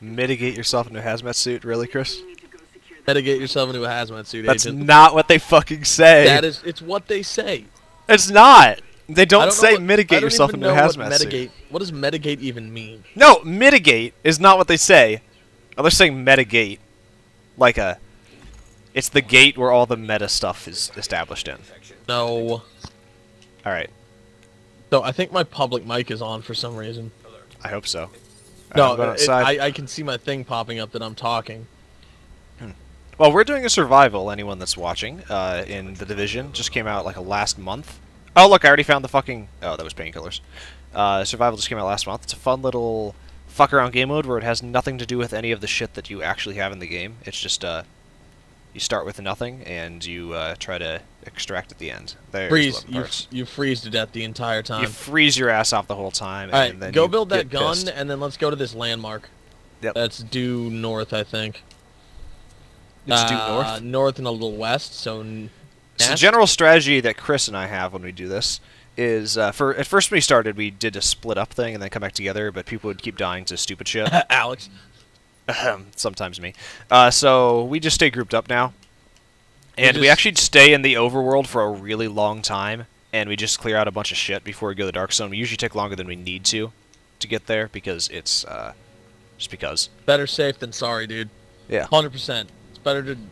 Mitigate yourself into a hazmat suit? Really, Chris? Mitigate yourself into a hazmat suit, That's agent. not what they fucking say. It's what they say. It's not. They don't say what, mitigate yourself into a hazmat suit. What does mitigate even mean? No, mitigate is not what they say. Oh, they're saying mitigate. Like a... It's the gate where all the meta stuff is established in. No. Alright. So I think my public mic is on for some reason. I hope so. No, I can see my thing popping up that I'm talking. Well, we're doing a survival, anyone that's watching, in The Division. Just came out like last month. Oh, look, I already found the fucking... Oh, that was painkillers. Survival just came out last month. It's a fun little fuck-around game mode where it has nothing to do with any of the shit that you actually have in the game. It's just, you start with nothing, and you try to extract at the end. Freeze. You freeze to death the entire time. You freeze your ass off the whole time. Alright, and then go you build that get gun, pissed. and then let's go to this landmark. Yep. That's due north, I think. It's due north? North and a little west, so... So the general strategy that Chris and I have when we do this is, at first when we started, we did a split-up thing and then come back together, but people would keep dying to stupid shit. Alex. Sometimes me. So we just stay grouped up now. And we actually stay in the overworld for a really long time, and we just clear out a bunch of shit before we go to the Dark Zone. We usually take longer than we need to get there, because it's, just because. Better safe than sorry, dude. Yeah. 100%. It's better to...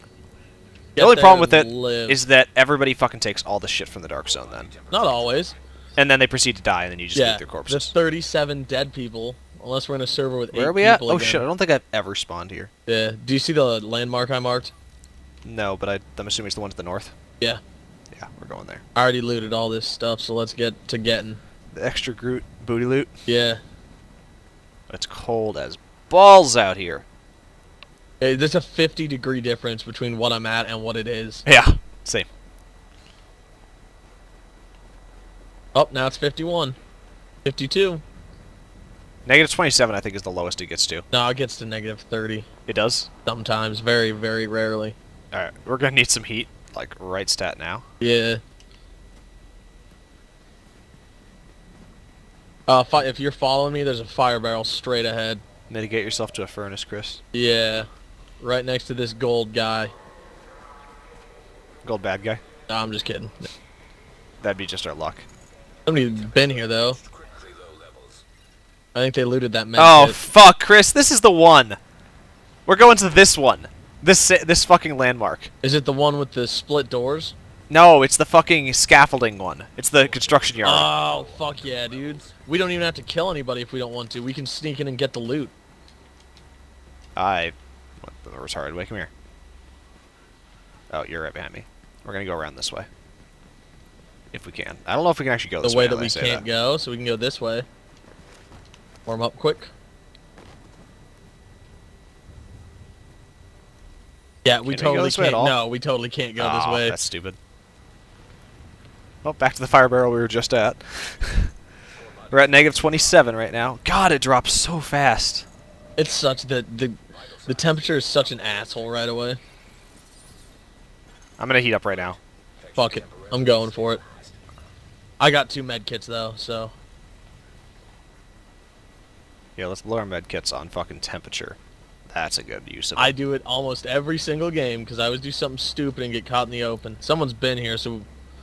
The only problem with it is that everybody fucking takes all the shit from the Dark Zone then. Not always. And then they proceed to die, and then you just loot their corpses. There's 37 dead people, unless we're in a server with 8 people. Where are we at? Oh again. shit, I don't think I've ever spawned here. Yeah. Do you see the landmark I marked? No, but I'm assuming it's the one to the north. Yeah. Yeah, we're going there. I already looted all this stuff, so let's get to getting. The extra Groot booty loot? Yeah. It's cold as balls out here. Hey, there's a 50-degree difference between what I'm at and what it is. Yeah, same. Oh, now it's 51. 52. Negative 27, I think, is the lowest it gets to. No, it gets to negative 30. It does? Sometimes. Very, very rarely. Alright, we're gonna need some heat, like, right stat now. Yeah. If you're following me, there's a fire barrel straight ahead. Mitigate yourself to a furnace, Chris. Yeah. Right next to this gold guy. Gold bad guy? No, I'm just kidding. That'd be just our luck. Somebody's been here, though. I think they looted that med Oh, kit. fuck, Chris, this is the one! We're going to this one. This fucking landmark. Is it the one with the split doors? No, it's the fucking scaffolding one. It's the construction yard. Oh, fuck yeah, dude. We don't even have to kill anybody if we don't want to. We can sneak in and get the loot. What the retarded way? Come here. Oh, you're right behind me. We're gonna go around this way. If we can. I don't know if we can actually go this way. The way that we can't go, so we can go this way. Warm up quick. Yeah, we totally can't. No, we totally can't go this way. That's stupid. Well, back to the fire barrel we were just at. We're at negative 27 right now. God, it drops so fast. It's such the temperature is such an asshole right away. I'm gonna heat up right now. Fuck it, I'm going for it. I got 2 med kits though, so. Yeah, let's blow our med kits on fucking temperature. That's a good use of it. I do it almost every single game because I always do something stupid and get caught in the open. Someone's been here, so.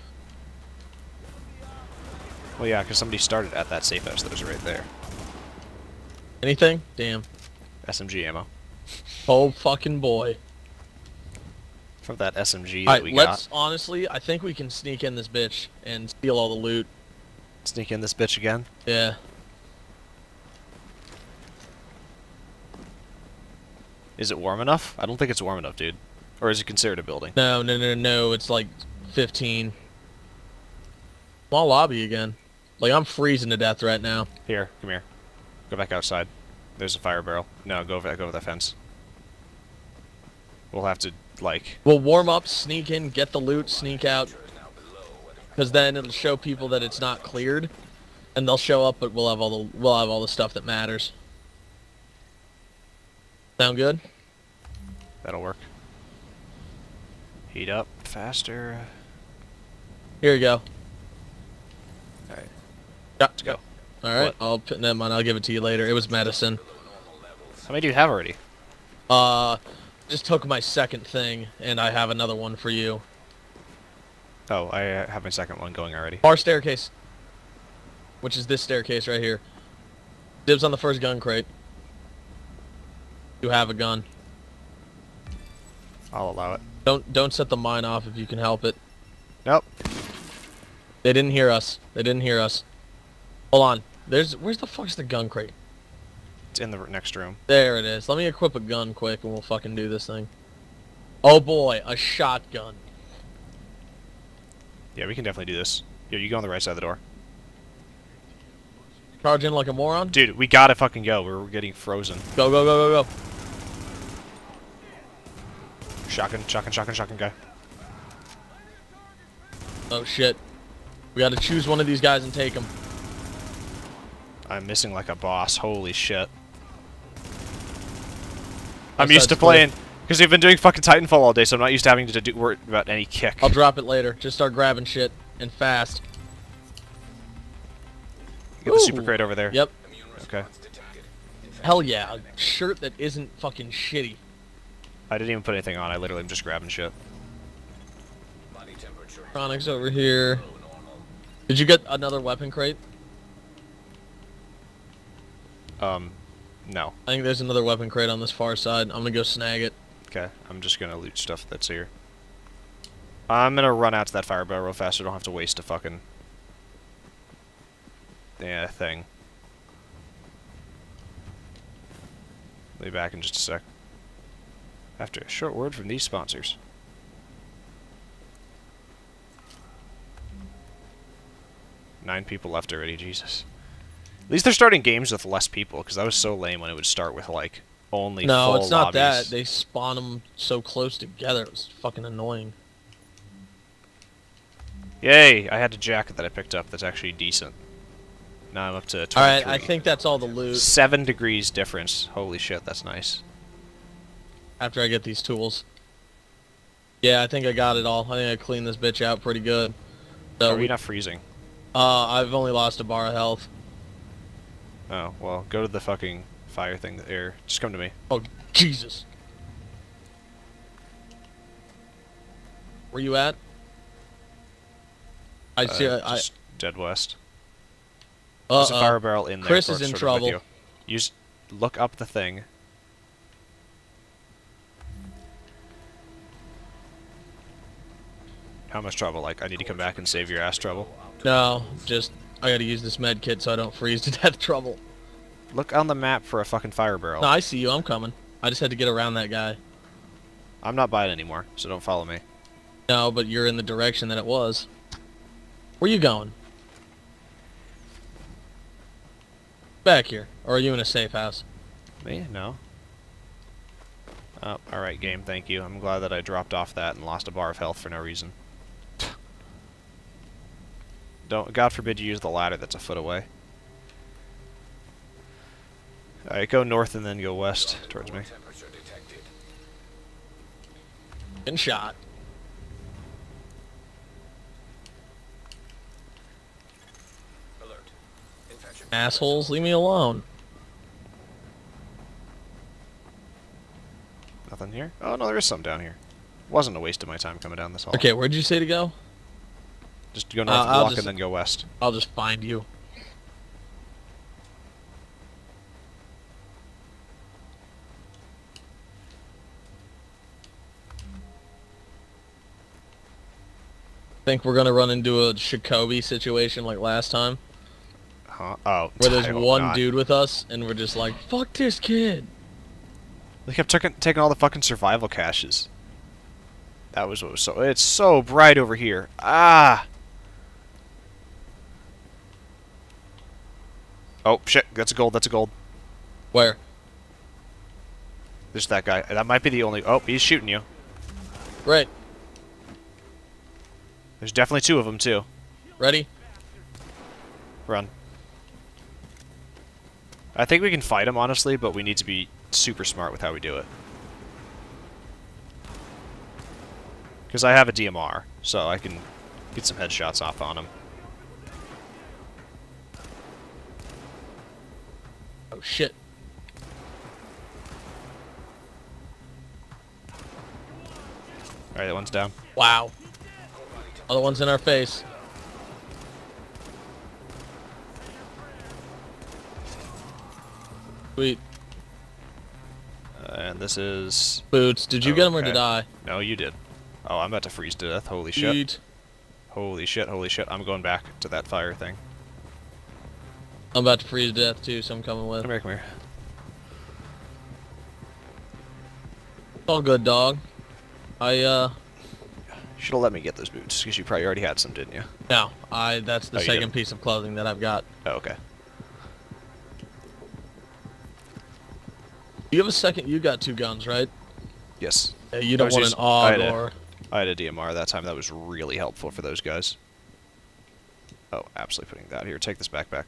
Well, yeah, because somebody started at that safe house that was right there. Anything? Damn. SMG ammo. Oh fucking boy. From that SMG that we let's got. honestly, I think we can sneak in this bitch and steal all the loot. Sneak in this bitch again? Yeah. Is it warm enough? I don't think it's warm enough, dude. Or is it considered a building? No. It's like 15. Small lobby again. Like, I'm freezing to death right now. Here, come here. Go back outside. There's a fire barrel. No, go over that fence. We'll have to, like... We'll warm up, sneak in, get the loot, sneak out. Because then it'll show people that it's not cleared. And they'll show up, but we'll have all the stuff that matters. Sound good? That'll work. Heat up faster. Here you go. Alright. Yeah. Let's go. Alright, What? I'll put that on. I'll give it to you later. It was medicine. How many do you have already? Just took my second thing, and I have another one for you. Oh, I have my second one going already. Bar staircase. Which is this staircase right here. Dibs on the first gun crate. You have a gun. I'll allow it. Don't set the mine off if you can help it. Nope. They didn't hear us. They didn't hear us. Hold on. Where's the fuck's the gun crate? It's in the next room. There it is. Let me equip a gun quick and we'll fucking do this thing. Oh boy, a shotgun. Yeah, we can definitely do this. Yo, you go on the right side of the door. Charge in like a moron? Dude, we gotta fucking go. We're getting frozen. Go, go, go, go, go. Shotgun, shotgun, shotgun, shotgun guy. Oh shit. We gotta choose one of these guys and take him. I'm missing like a boss. Holy shit. I'm used to playing, because we've been doing fucking Titanfall all day, so I'm not used to having to worry about any kick. I'll drop it later. Just start grabbing shit, and fast. Get the super crate over there. Yep. Okay. Hell yeah, a shirt that isn't fucking shitty. I didn't even put anything on. I literally am just grabbing shit. Electronics over here. Did you get another weapon crate? No. I think there's another weapon crate on this far side. I'm gonna go snag it. Okay, I'm just gonna loot stuff that's here. I'm gonna run out to that fire barrel real fast so I don't have to waste a fucking... yeah, thing. I'll be back in just a sec. After a short word from these sponsors. Nine people left already, Jesus. At least they're starting games with less people, because that was so lame when it would start with, like, only No, full it's not lobbies. that. They spawn them so close together. It was fucking annoying. Yay! I had a jacket that I picked up that's actually decent. Now I'm up to 23. Alright, I think that's all the loot. 7 degrees difference. Holy shit, that's nice. After I get these tools. Yeah, I think I got it all. I think I cleaned this bitch out pretty good. So Are we not freezing? I've only lost a bar of health. Oh, well, go to the fucking fire thing there. Just come to me. Oh, Jesus. Where you at? I see. Just dead west. There's a fire barrel in there. Chris is in trouble. You just look up the thing. How much trouble? Like, I need to come back and save your ass trouble? No, just I gotta use this med kit so I don't freeze to death trouble. Look on the map for a fucking fire barrel. No, I see you. I'm coming. I just had to get around that guy. I'm not by it anymore, so don't follow me. No, but you're in the direction that it was. Where you going? Back here. Or are you in a safe house? Me? No. Oh, alright, game, thank you. I'm glad that I dropped off that and lost a bar of health for no reason. God forbid you use the ladder that's a foot away. Alright, go north and then go west towards me. Getting shot. Assholes, leave me alone. Nothing here? Oh, no, there is some down here. Wasn't a waste of my time coming down this hall. Okay, where'd you say to go? Just go north of the block and then go west. I'll just find you. Think we're gonna run into a Shikobi situation like last time? Huh? Oh, where there's I hope one not. dude with us, and we're just like, fuck this kid. They kept taking all the fucking survival caches. That was what was so... It's so bright over here. Ah! Oh, shit. That's a gold. That's a gold. Where? There's that guy. That might be the only... Oh, he's shooting you. Right. There's definitely two of them, too. Ready? Run. I think we can fight him, honestly, but we need to be super smart with how we do it. Because I have a DMR, so I can get some headshots off on him. Oh, shit. Alright, that one's down. Wow. Other one's in our face. Sweet. And this is... Boots, did you get him or did I? No, you did. Oh, I'm about to freeze to death. Holy shit. Sweet. Holy shit, holy shit. I'm going back to that fire thing. I'm about to freeze to death too, so I'm coming with. Come here, come here. It's all good, dog. Should have let me get those boots, because you probably already had some, didn't you? No, that's the Oh, you second didn't? piece of clothing that I've got. Oh, okay. You have a second, you got 2 guns, right? Yes. Yeah, you don't want an AUG or... I had a DMR that time. That was really helpful for those guys. Oh, absolutely putting that here. Take this backpack.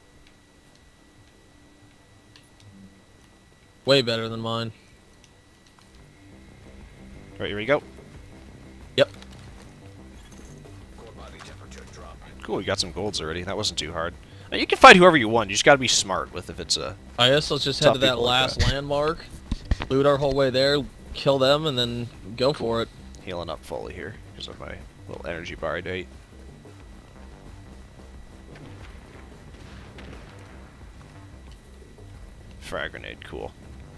Way better than mine. Right, here we go. Yep. Cool, you got some golds already. That wasn't too hard. Now, you can fight whoever you want. You just gotta be smart with if it's a... I guess let's just head to that people like last that. landmark, loot our whole way there, kill them, and then go for it. Healing up fully here because of my little energy bar I ate. Frag grenade, cool.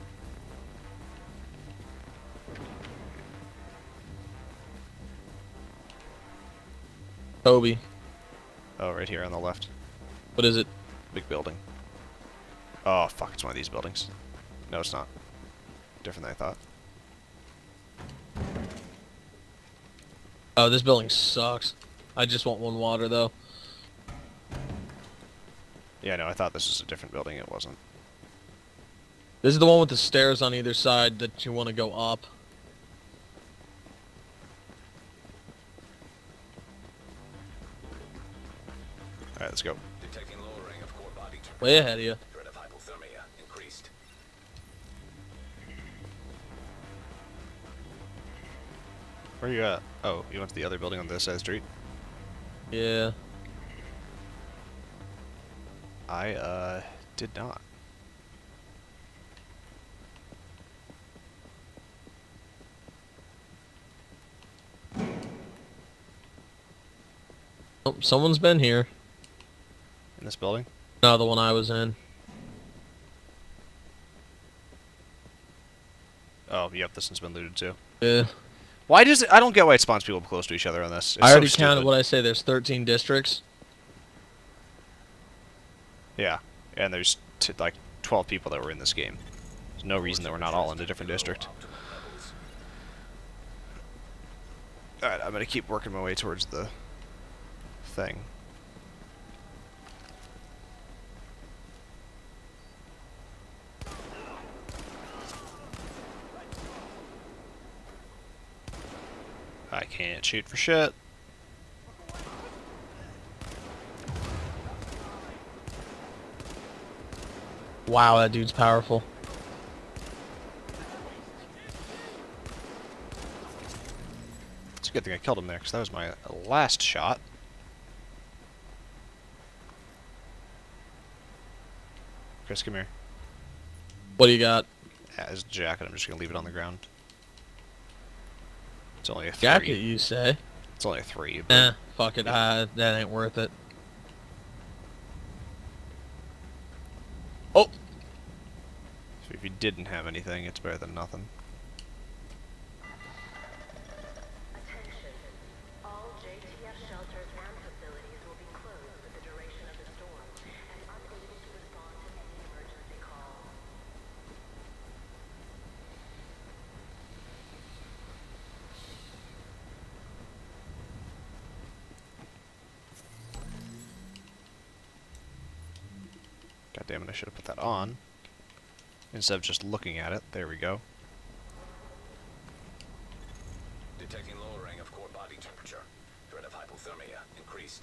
Toby. Oh, right here on the left. What is it? Big building. Oh, fuck, it's one of these buildings. No, it's not. Different than I thought. Oh, this building sucks. I just want 1 water, though. Yeah, no, I thought this was a different building. It wasn't. This is the one with the stairs on either side that you want to go up. Alright, let's go. Detecting lowering of core body temperature. Way ahead of you. Threat of hypothermia increased. Where you at? Oh, you went to the other building on this side of the street? Yeah. I, did not. Oh, someone's been here. In this building? No, the one I was in. Oh, yep, this one's been looted too. Yeah. Why does it... I don't get why it spawns people close to each other on this. It's I already so counted stupid. what I say. There's 13 districts. Yeah, and there's like 12 people that were in this game. There's no reason that we're not all in a different district. Alright, I'm gonna keep working my way towards the thing. I can't shoot for shit. Wow, that dude's powerful. It's a good thing I killed him there, because that was my last shot. Chris, come here. What do you got? Yeah, there's a jacket. I'm just gonna leave it on the ground. It's only a 3. Jacket, you say? It's only a 3. But Eh, fuck it. That ain't worth it. Oh! so if you didn't have anything, it's better than nothing. Attention. All JTF shelters and facilities will be closed for the duration of the storm and unable to respond to any emergency calls. God damn it, I should have put that on. Instead of just looking at it. There we go. Detecting lowering of core body temperature. Threat of hypothermia increased.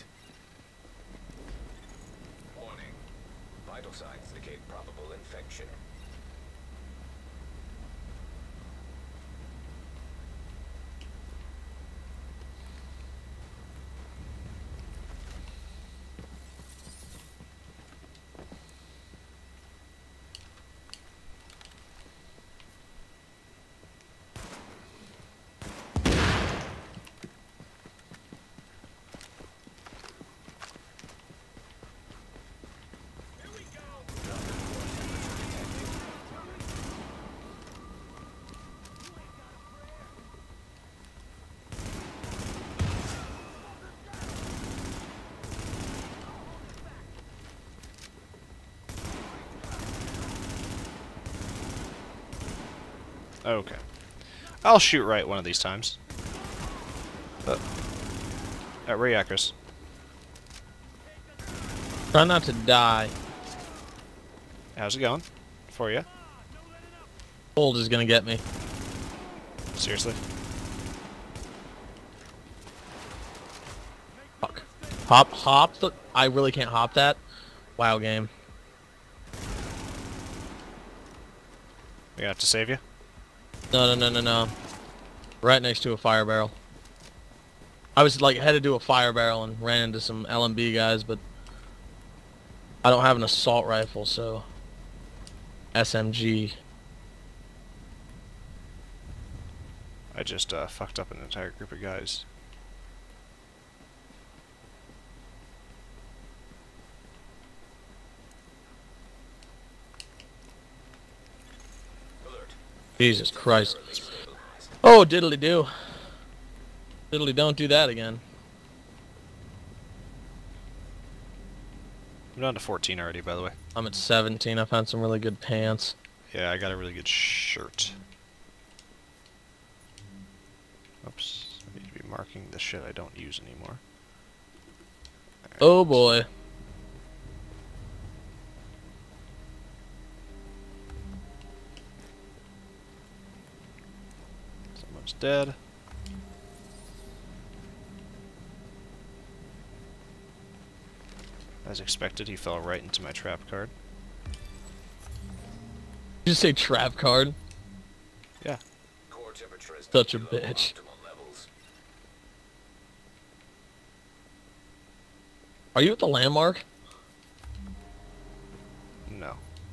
Warning. Vital signs indicate probable infection. Okay. I'll shoot right one of these times. Where you at, Chris? Try not to die. How's it going? For you? Cold is gonna get me. Seriously? Fuck. Hop. I really can't hop that. Wow, game. We have to save you? No. Right next to a fire barrel. I was like headed to a fire barrel and ran into some LMB guys, but I don't have an assault rifle, so SMG. I just fucked up an entire group of guys. Alert. Jesus Christ. Oh, diddly do. Diddly don't do that again. I'm down to 14 already, by the way. I'm at 17. I found some really good pants. Yeah, I got a really good shirt. Oops. I need to be marking the shit I don't use anymore. Oh boy. Someone's dead. As expected, he fell right into my trap card. Did you say trap card? Yeah. Core temperature is Such a below bitch. optimal levels. Are you at the landmark? No.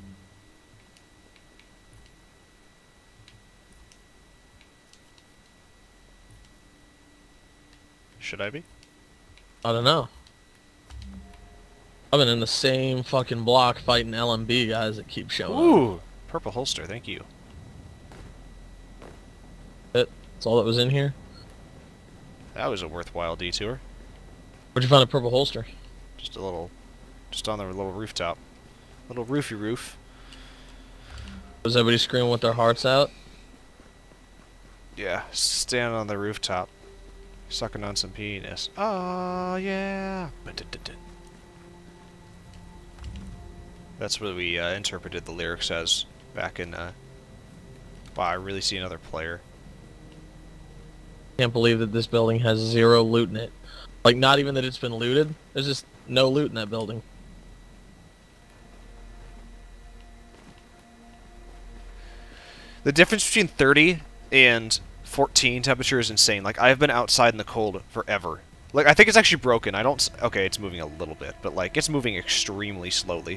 Should I be? I don't know. I've been in the same fucking block fighting LMB guys that keep showing up. Ooh! Purple holster, thank you. That's all that was in here? That was a worthwhile detour. Where'd you find a purple holster? Just a little... just on the little rooftop. Little roofy roof. Was everybody screaming with their hearts out? Yeah, standing on the rooftop. Sucking on some penis. Oh, yeah! That's what we interpreted the lyrics as back in, Wow, I really see another player. Can't believe that this building has 0 loot in it. Like, not even that it's been looted. There's just no loot in that building. The difference between 30 and 14 temperature is insane. Like, I've been outside in the cold forever. Like, I think it's actually broken. I don't... Okay, it's moving a little bit, but, like, it's moving extremely slowly.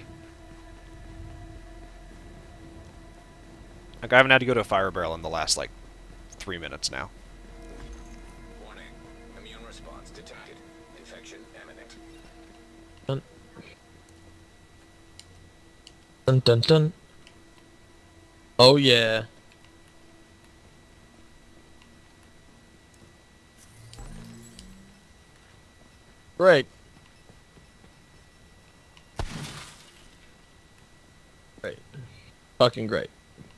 Like, I haven't had to go to a fire barrel in the last, like, 3 minutes now. Warning. Immune response detected. Infection imminent. Dun dun dun. Oh yeah. Great. Great. Fucking great.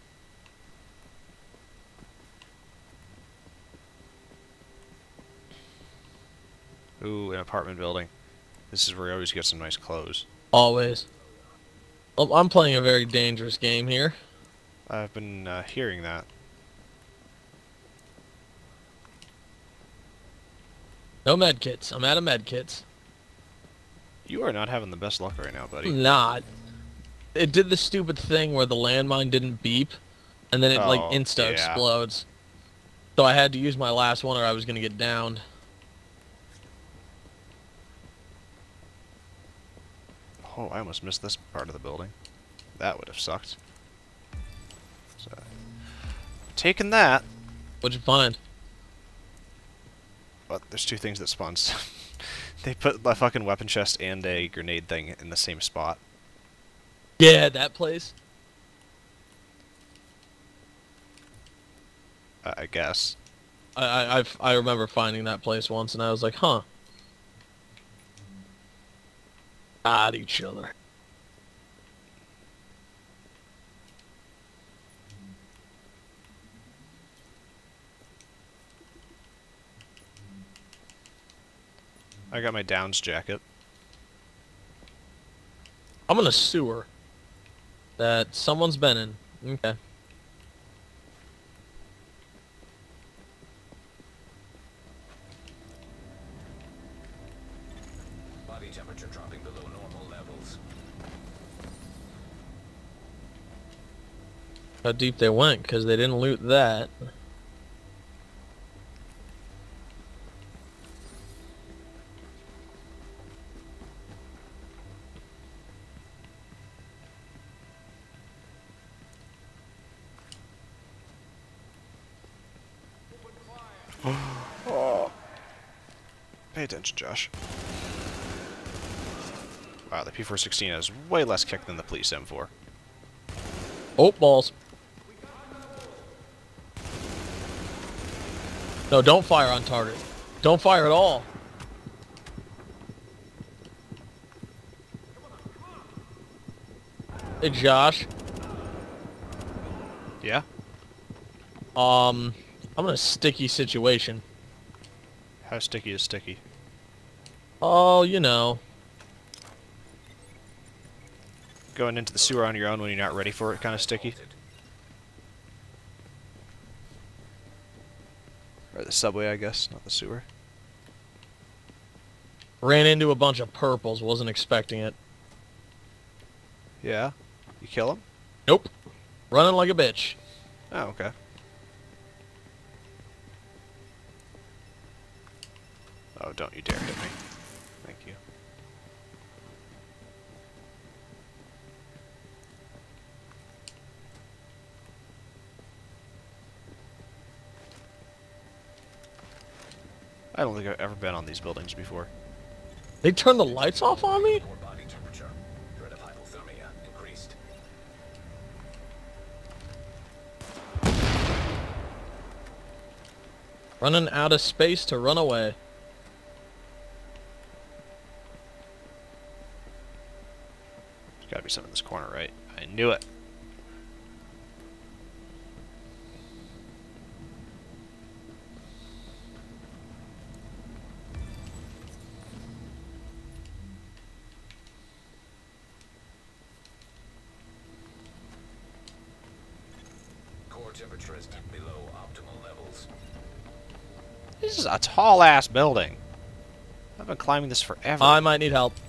Ooh, an apartment building. This is where you always get some nice clothes. Always. Well, I'm playing a very dangerous game here. I've been hearing that. No medkits. I'm out of medkits. You are not having the best luck right now, buddy. Not. It did the stupid thing where the landmine didn't beep, and then it like Oh, insta yeah. explodes. So I had to use my last one or I was gonna get downed. Oh, I almost missed this part of the building. That would have sucked. So, taking that. What'd you find? But there's two things that spawns. They put a fucking weapon chest and a grenade thing in the same spot. Yeah, that place. I guess. I remember finding that place once, and I was like, huh. At each other. I got my Downs jacket. I'm in a sewer that someone's been in. Okay. Body temperature dropping below normal levels. How deep they went, because they didn't loot that. Pay attention, Josh. Wow, the P416 has way less kick than the Police M4. Oh, balls. No, don't fire on target. Don't fire at all. Hey, Josh. Yeah? I'm in a sticky situation. How sticky is sticky? Oh, you know. Going into the sewer on your own when you're not ready for it, kind of sticky? Or the subway, I guess, not the sewer. Ran into a bunch of purples, wasn't expecting it. Yeah? You kill him? Nope. Running like a bitch. Oh, okay. Oh, don't you dare hit me. Thank you. I don't think I've ever been on these buildings before. They turned the lights off on me? Core body temperature. Threat of hypothermia increased. Running out of space to run away. There's gotta be some in this corner, right? I knew it. Core temperature is dipped below optimal levels. This is a tall-ass building. I've been climbing this forever. I might need help.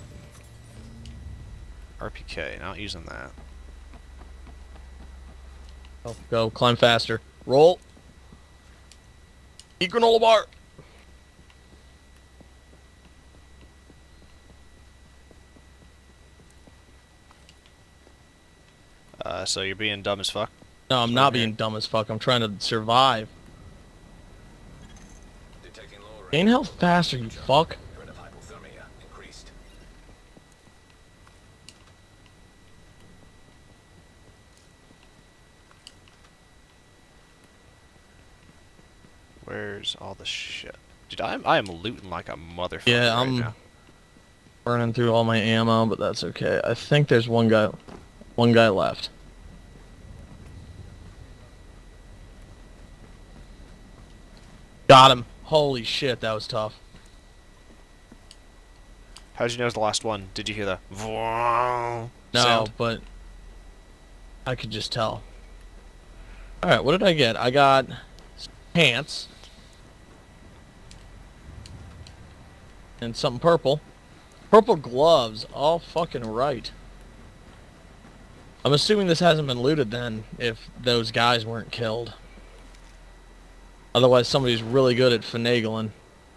RPK, not using that. Oh, go, climb faster. Roll. Eat granola bar. So you're being dumb as fuck? No, I'm not being dumb as fuck. I'm trying to survive. Detecting low range. Gain health faster, you fuck. Threat of hypothermia increased. Where's all the shit? Dude, I am looting like a motherfucker Yeah, right I'm now. burning through all my ammo, but that's okay. I think there's one guy left. Got him. Holy shit, that was tough. How'd you know it was the last one? Did you hear the No, sound? but I could just tell. Alright, what did I get? I got pants. And something purple. Purple gloves. All fucking right. I'm assuming this hasn't been looted then, if those guys weren't killed. Otherwise, somebody's really good at finagling.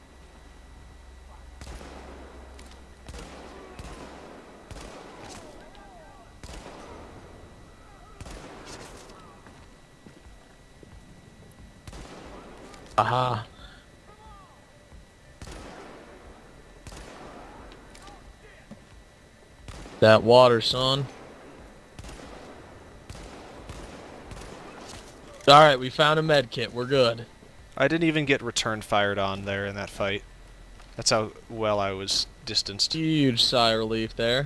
Aha. That water, son. Alright, we found a med kit. We're good. I didn't even get return fired on there in that fight. That's how well I was distanced. Huge sigh of relief there.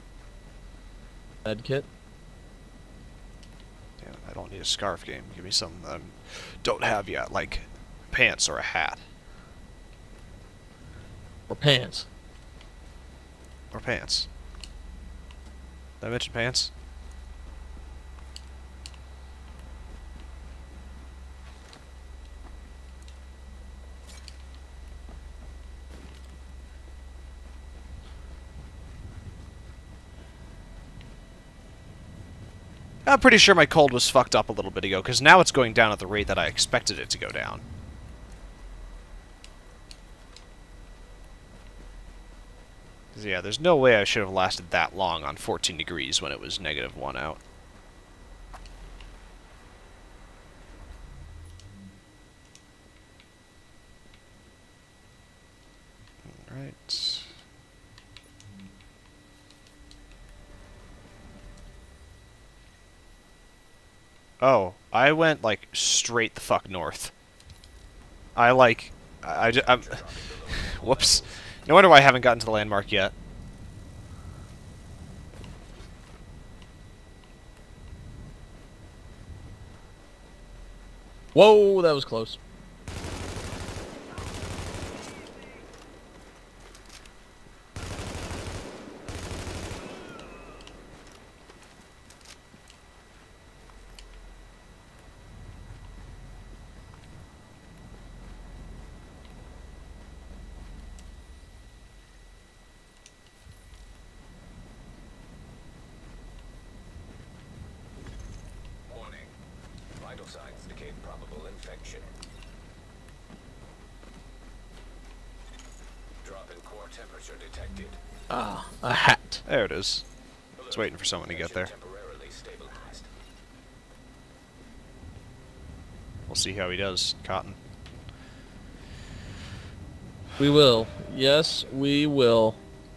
Med kit. Damn, I don't need a scarf game. Give me something that I don't have yet, like pants or a hat. Or pants. Or pants. Did I mention pants? I'm pretty sure my cold was fucked up a little bit ago, because now it's going down at the rate that I expected it to go down. 'Cause, yeah, there's no way I should have lasted that long on 14 degrees when it was -1 out. Alright. Oh, I went, like, straight the fuck north. I'm... Whoops. No wonder why I haven't gotten to the landmark yet. Whoa, that was close. Warning. Vital signs indicate probable infection. Drop in core temperature detected. Ah, a hat. There it is. I was waiting for someone to get there. Temporarily stabilized. We'll see how he does, Cotton. We will. Yes, we will.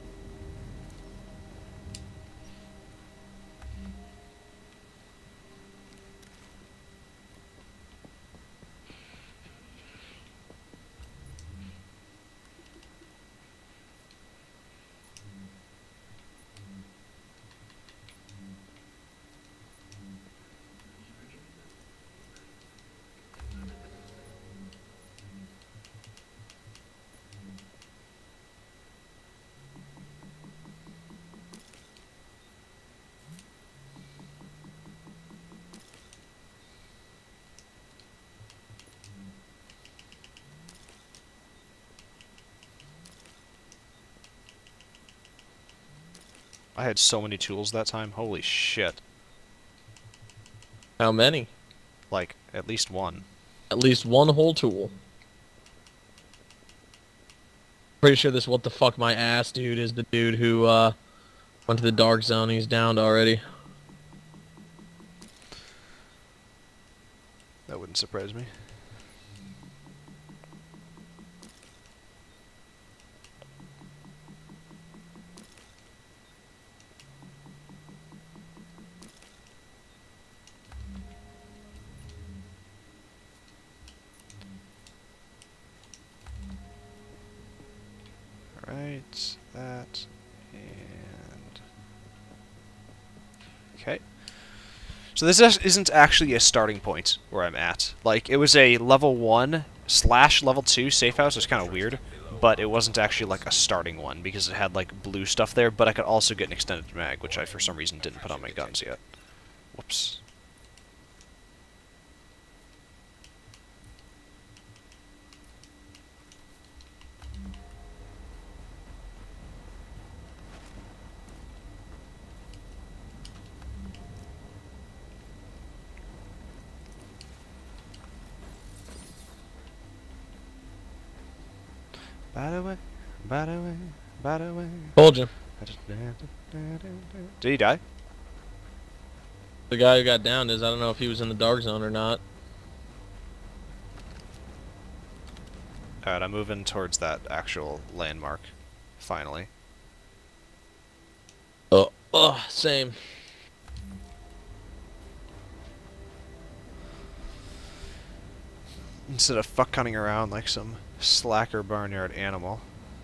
I had so many tools that time. Holy shit. How many? Like, at least one. At least one whole tool. Pretty sure this what the fuck my ass dude is the dude who went to the dark zone. He's downed already. That wouldn't surprise me. Alright, that, and... Okay. So this isn't actually a starting point where I'm at. Like, it was a level 1/level 2 safe house. It was kind of weird, but it wasn't actually like a starting one because it had like blue stuff there, but I could also get an extended mag, which I for some reason didn't put on my guns yet. Whoops. By the way, by the way, by the way. Told you. Did he die? The guy who got downed is, I don't know if he was in the dark zone or not. Alright, I'm moving towards that actual landmark. Finally. Oh, same. Instead of fuck cutting around like some slacker barnyard animal.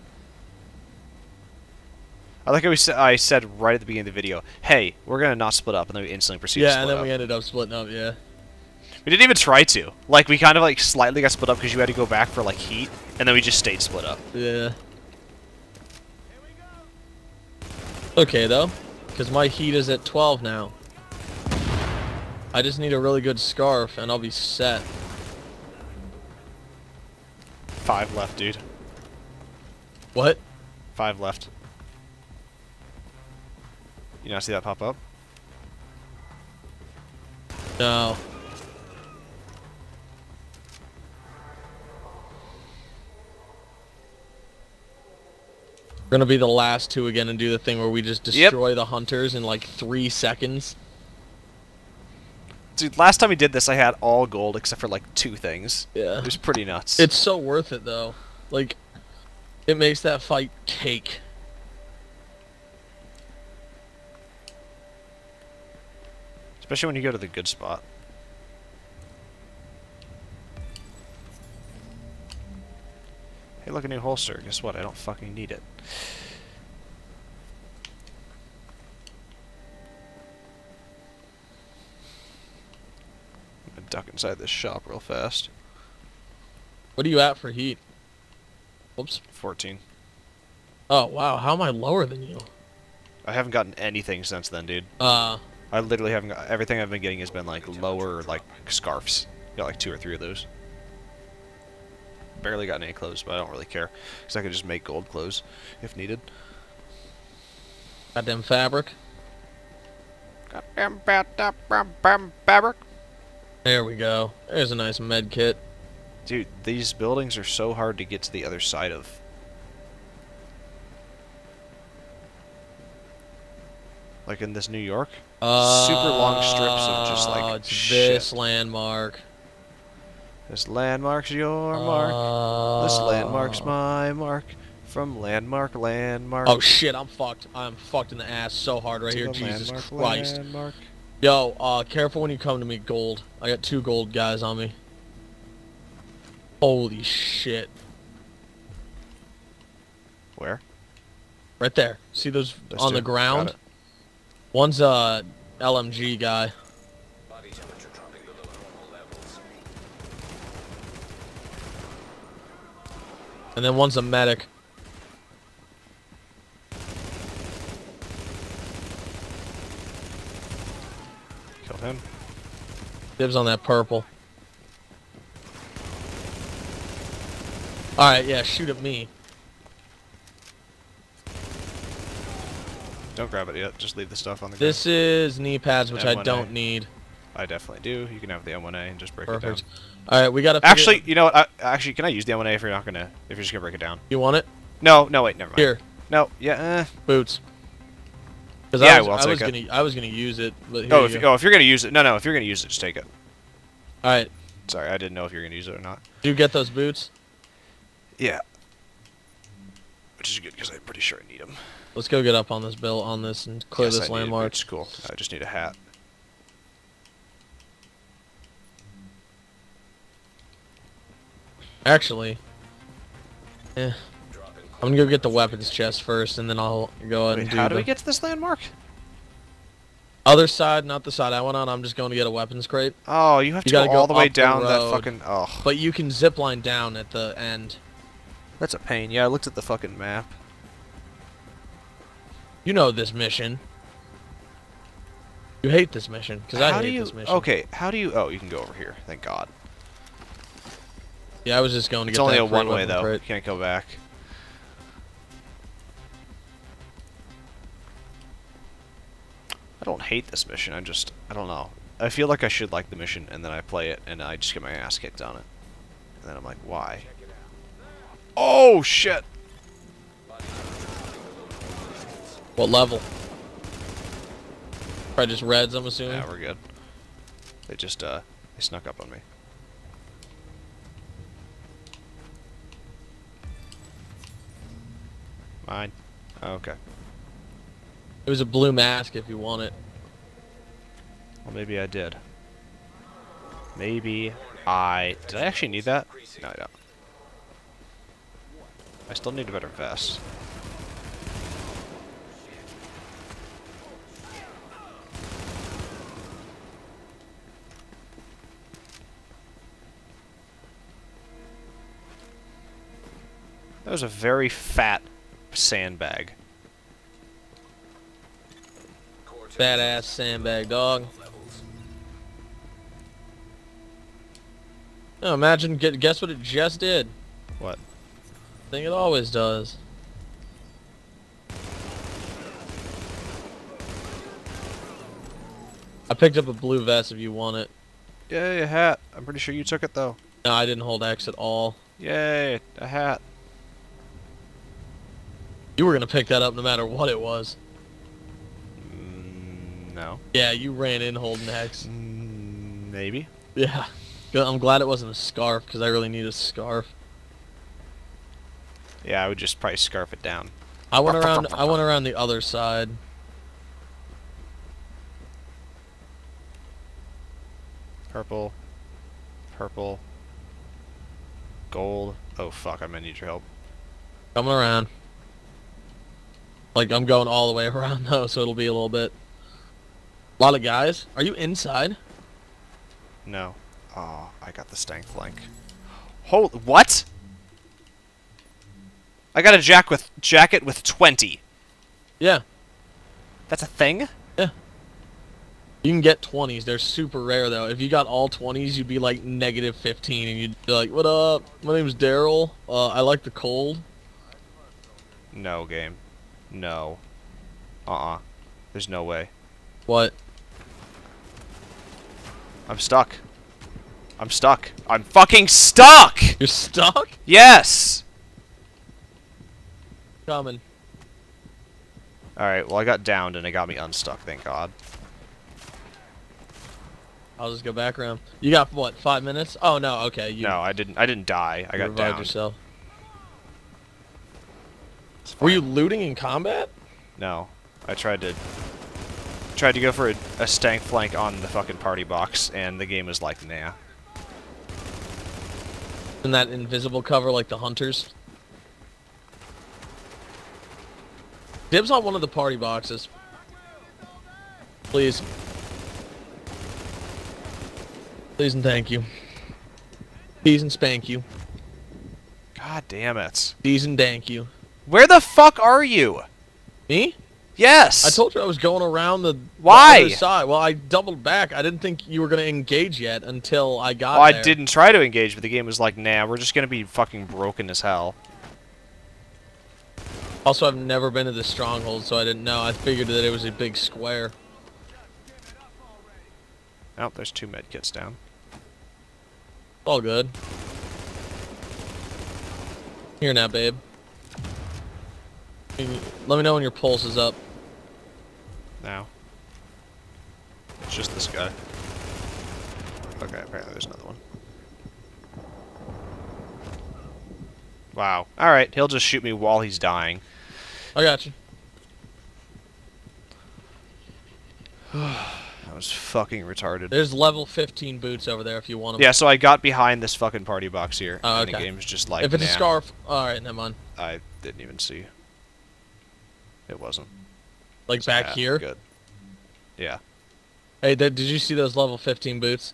I like how I said right at the beginning of the video, hey, we're gonna not split up, and then we instantly proceeded to split Yeah, and then up. we ended up splitting up, yeah. We didn't even try to. Like, we kind of like slightly got split up because you had to go back for like heat, and then we just stayed split up. Yeah. Okay, though. Because my heat is at 12 now. I just need a really good scarf, and I'll be set. 5 left, dude. What? 5 left. You not see that pop up? No. We're gonna be the last 2 again and do the thing where we just destroy the hunters in like 3 seconds. Dude, last time we did this, I had all gold except for like 2 things. Yeah. It was pretty nuts. It's so worth it though. Like, it makes that fight cake. Especially when you go to the good spot. Hey, look, a new holster. Guess what? I don't fucking need it. I'm gonna duck inside this shop real fast. What are you at for heat? Whoops. 14. Oh, wow. How am I lower than you? I haven't gotten anything since then, dude. I literally haven't got... Everything I've been getting has been, like, lower, like, scarves. Got, like, 2 or 3 of those. Barely gotten any clothes, but I don't really care. Because I could just make gold clothes, if needed. Goddamn fabric. Goddamn fabric. There we go. There's a nice med kit. Dude, these buildings are so hard to get to the other side of. Like in this New York, super long strips of just like it's shit. this landmark. This landmark's your mark. This landmark's my mark. From landmark. Oh shit, I'm fucked. I'm fucked in the ass so hard right To here. the Jesus landmark, Christ. landmark. Yo, careful when you come to me, gold. I got 2 gold guys on me. Holy shit. Where? Right there. See those Those on two? the ground? Got it. One's a LMG guy. Body temperature dropping below normal levels. And then one's a medic. Kill him. Dibs on that purple. Alright, yeah, shoot at me. Don't grab it yet. Just leave the stuff on the This is knee pads, which I M1A. don't need. ground. I definitely do. You can have the M1A and just break Perfect. it down. Alright, we gotta Actually, you know what? Actually, can I use the M1A if you're not gonna... If you're just gonna break it down? You want it? No, wait, never mind. Here, No, yeah, boots. 'Cause Yeah, I take it. I was gonna use it, but here Oh, you if go. you're gonna use it... No, if you're gonna use it, just take it. Alright, Sorry, I didn't know if you were gonna use it or not. do you get those boots? Yeah. Which is good, because I'm pretty sure I need them. Let's go get up on this bill on this and clear this landmark. It's cool. I just need a hat. Actually, I'm gonna go get the weapons chest first, and then I'll go ahead Wait, and do how do the we get to this landmark? other side, not the side I went on. I'm just going to get a weapons crate. Oh, you have to You gotta go go all the way up the down that road. fucking... Oh, But you can zip line down at the end. that's a pain. Yeah, I looked at the fucking map. You know this mission. You hate this mission, because I How do hate you... this mission. Okay, how do you... Oh, you can go over here. Thank God. Yeah, I was just going to It's get only that a free one-way, weapon though. crate. You can't go back. I don't hate this mission. I don't know. I feel like I should like the mission, and then I play it, and I just get my ass kicked on it. And then I'm like, why? Oh, shit! What level? Probably just reds, I'm assuming. Yeah, we're good. They just, they snuck up on me. Mine. Oh, okay. It was a blue mask if you want it. Well, maybe I did. Maybe I... Did I actually need that? No, I don't. I still need a better vest. That was a very fat sandbag. Badass sandbag, dog. No, imagine, guess what it just did? What? Thing it always does. I picked up a blue vest if you want it. Yay, a hat. I'm pretty sure you took it, though. No, I didn't hold X at all. Yay, a hat. You were gonna pick that up no matter what it was. No. Yeah, you ran in holding X. Maybe. Yeah. Good, I'm glad it wasn't a scarf, because I really need a scarf. Yeah, I would just probably scarf it down. I went around the other side. Purple. Purple. Gold. Oh fuck, I'm gonna need your help. Coming around. Like, I'm going all the way around though, so it'll be a little bit. A lot of guys. Are you inside? No. Oh, I got the stank flank. Hold, what? I got a jacket with 20. Yeah. That's a thing? Yeah. You can get 20s. They're super rare though. If you got all 20s, you'd be like negative 15, and you'd be like, "What up? My name's Daryl. I like the cold." No, game. No. There's no way. What? I'm stuck. I'm stuck. I'm fucking stuck! You're stuck? Yes! Coming. Alright, well I got downed and it got me unstuck, thank God. I'll just go back around. You got what? 5 minutes? Oh no. Okay. No, I didn't die. I got revived downed. yourself. Were you looting in combat? No. I tried to go for a stank flank on the fucking party box and the game was like, nah. In that invisible cover like the hunters? Dibs on one of the party boxes. Please. Please and thank you. Please and spank you. God damn it. Please and dank you. Where the fuck are you? Me? Yes! I told you I was going around the Why? other side. Well, I doubled back. I didn't think you were going to engage yet until I got Well, there. I didn't try to engage, but the game was like, nah, we're just gonna be fucking broken as hell. Also, I've never been to the stronghold, so I didn't know. I figured that it was a big square. Oh, there's 2 medkits down. All good. Here now, babe. Let me know when your pulse is up. Now. It's just this guy. Okay, apparently there's another one. Wow. Alright, he'll just shoot me while he's dying. I got you. That was fucking retarded. There's level 15 boots over there if you want them. Yeah, so I got behind this fucking party box here. Oh, And okay. the game's just like, If it's nah. a scarf, alright, never mind. I didn't even see. It wasn't. Like back Yeah, here? Good. Yeah. Hey, did you see those level 15 boots?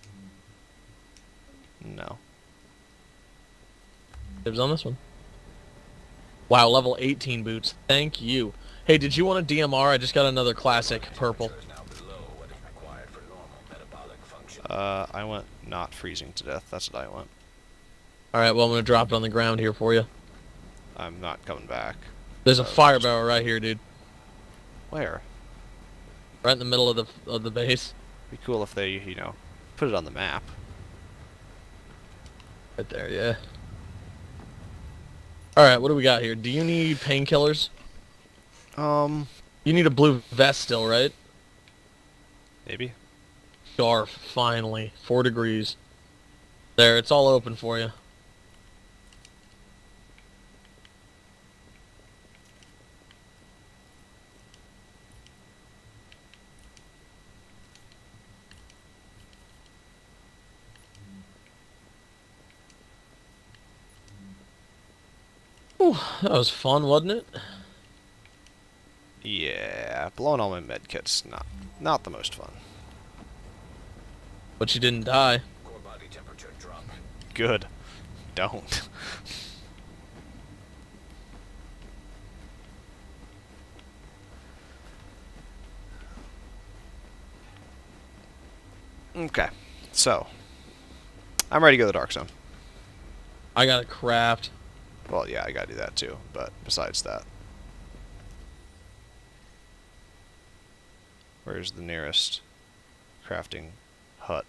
No. Dibs on this one. Wow, level 18 boots. Thank you. Hey, did you want a DMR? I just got another classic purple. Is now below what is required for normal metabolic function. I went not freezing to death. That's what I went. Alright, well, I'm going to drop it on the ground here for you. I'm not coming back. There's a fire barrel right here, dude. Where? Right in the middle of the base. Be cool if they, you know, put it on the map. Right there, yeah. Alright, what do we got here? Do you need painkillers? You need a blue vest still, right? Maybe. Scarf, finally. 4 degrees. There, it's all open for you. Ooh, that was fun, wasn't it? Yeah, blowing all my medkits, not the most fun. But you didn't die. Core body temperature drop. Good. Don't. Okay, so I'm ready to go to the Dark Zone. I gotta craft. Well, yeah, I gotta do that too, but besides that. Where's the nearest crafting hut?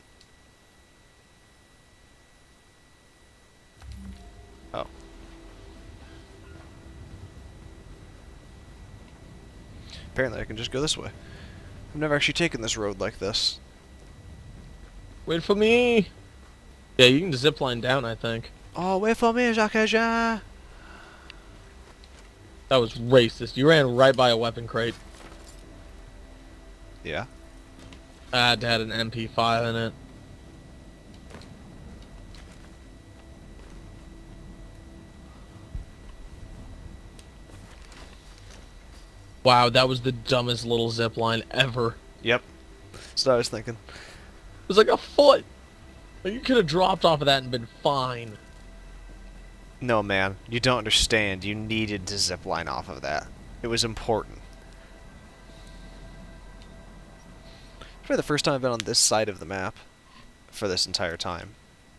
Oh. Apparently I can just go this way. I've never actually taken this road like this. Wait for me. Yeah, you can zip line down, I think. Oh, wait for me, Jacques Jean. That was racist. You ran right by a weapon crate. Yeah. I had to have an MP5 in it. Wow, that was the dumbest little zip line ever. Yep. That's what I was thinking. It was like a foot. Like, you could have dropped off of that and been fine. No, man. You don't understand. You needed to zip line off of that. It was important. It's probably the first time I've been on this side of the map for this entire time.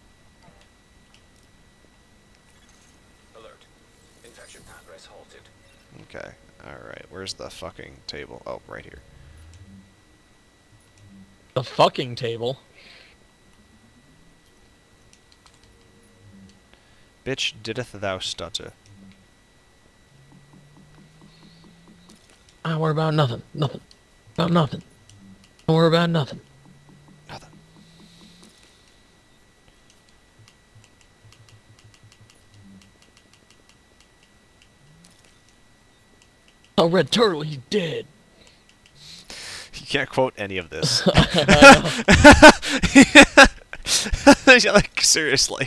Alert. Infection progress halted. Okay. Alright. Where's the fucking table? Oh, right here. The fucking table. Bitch, didst thou stutter? I don't worry about nothing. Nothing. About nothing. Don't worry about nothing. Nothing. Oh, Red Turtle, he's dead. You can't quote any of this. Like, seriously.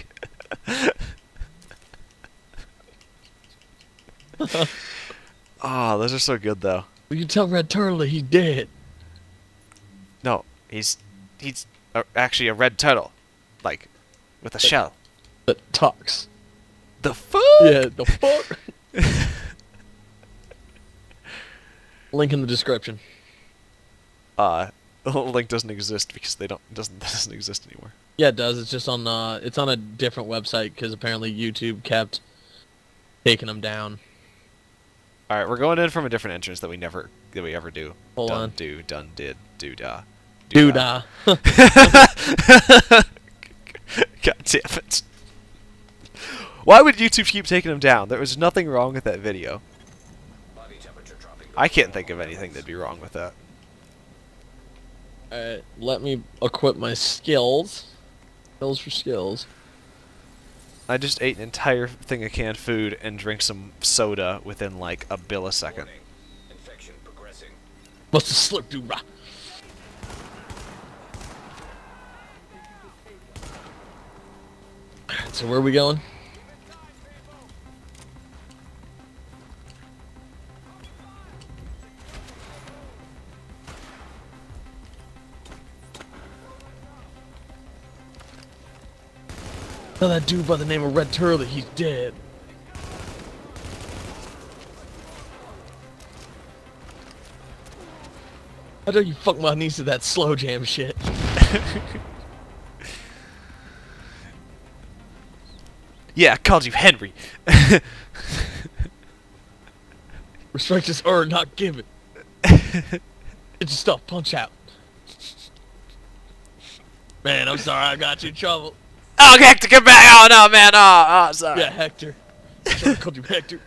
Oh, those are so good, though. We can tell Red Turtle that he's dead. No, he's actually a red turtle, like, with a shell. That talks. The fuck? Yeah, the fuck? Link in the description. The link doesn't exist because doesn't exist anymore. Yeah, it does. It's just on it's on a different website because apparently YouTube kept taking them down. All right, we're going in from a different entrance that we ever do. Hold done, on. do, done, did, do, da. Doodah. God damn it. Why would YouTube keep taking them down? There was nothing wrong with that video. Body temperature dropping. I can't think of anything that'd be wrong with that. Alright, let me equip my skills. Skills for skills. I just ate an entire thing of canned food and drank some soda within like a millisecond. Warning. Infection progressing. Must have slipped, doodah. Alright, so where are we going? Tell that dude by the name of Red Turtle that he's dead. I know you fuck my niece with that slow jam shit. Yeah, I called you Henry. Respect is earned, not given. Get your stuff, punch out. Man, I'm sorry I got you in trouble. Oh, Hector, come back! Oh no, man! Oh, sorry. Yeah, Hector. I called you Hector.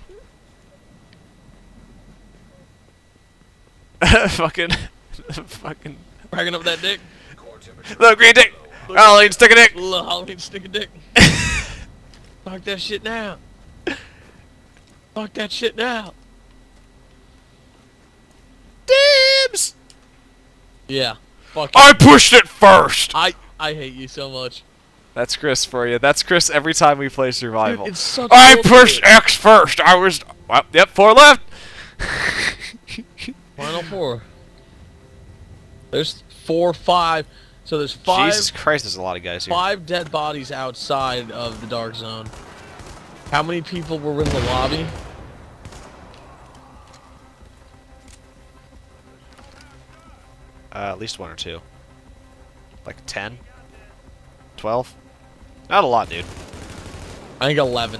fucking. Bragging up that dick. Core temperature. Look, green dick. Halloween stick a dick. Little Halloween stick a dick. Fuck that shit now. Fuck that shit now. Dibs. Yeah. Fuck I pushed it first. I hate you so much. That's Chris for you. That's Chris every time we play survival. Dude, it's such I bullshit. pushed X first. I was. Well, yep, 4 left. Final 4. There's 4, 5. So there's 5. Jesus Christ, there's a lot of guys here. 5 dead bodies outside of the Dark Zone. How many people were in the lobby? At least 1 or 2. Like 10? 12? Not a lot, dude. I think 11.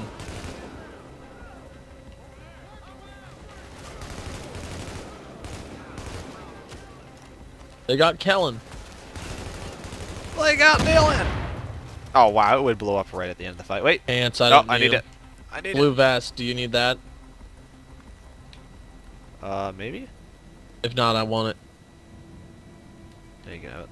They got Kellen. They got Dylan! Oh, wow, it would blow up right at the end of the fight. Wait. Ants, I No, don't I need them. it. I need Blue vest, do you need that? it. Maybe? If not, I want it. There you can have it.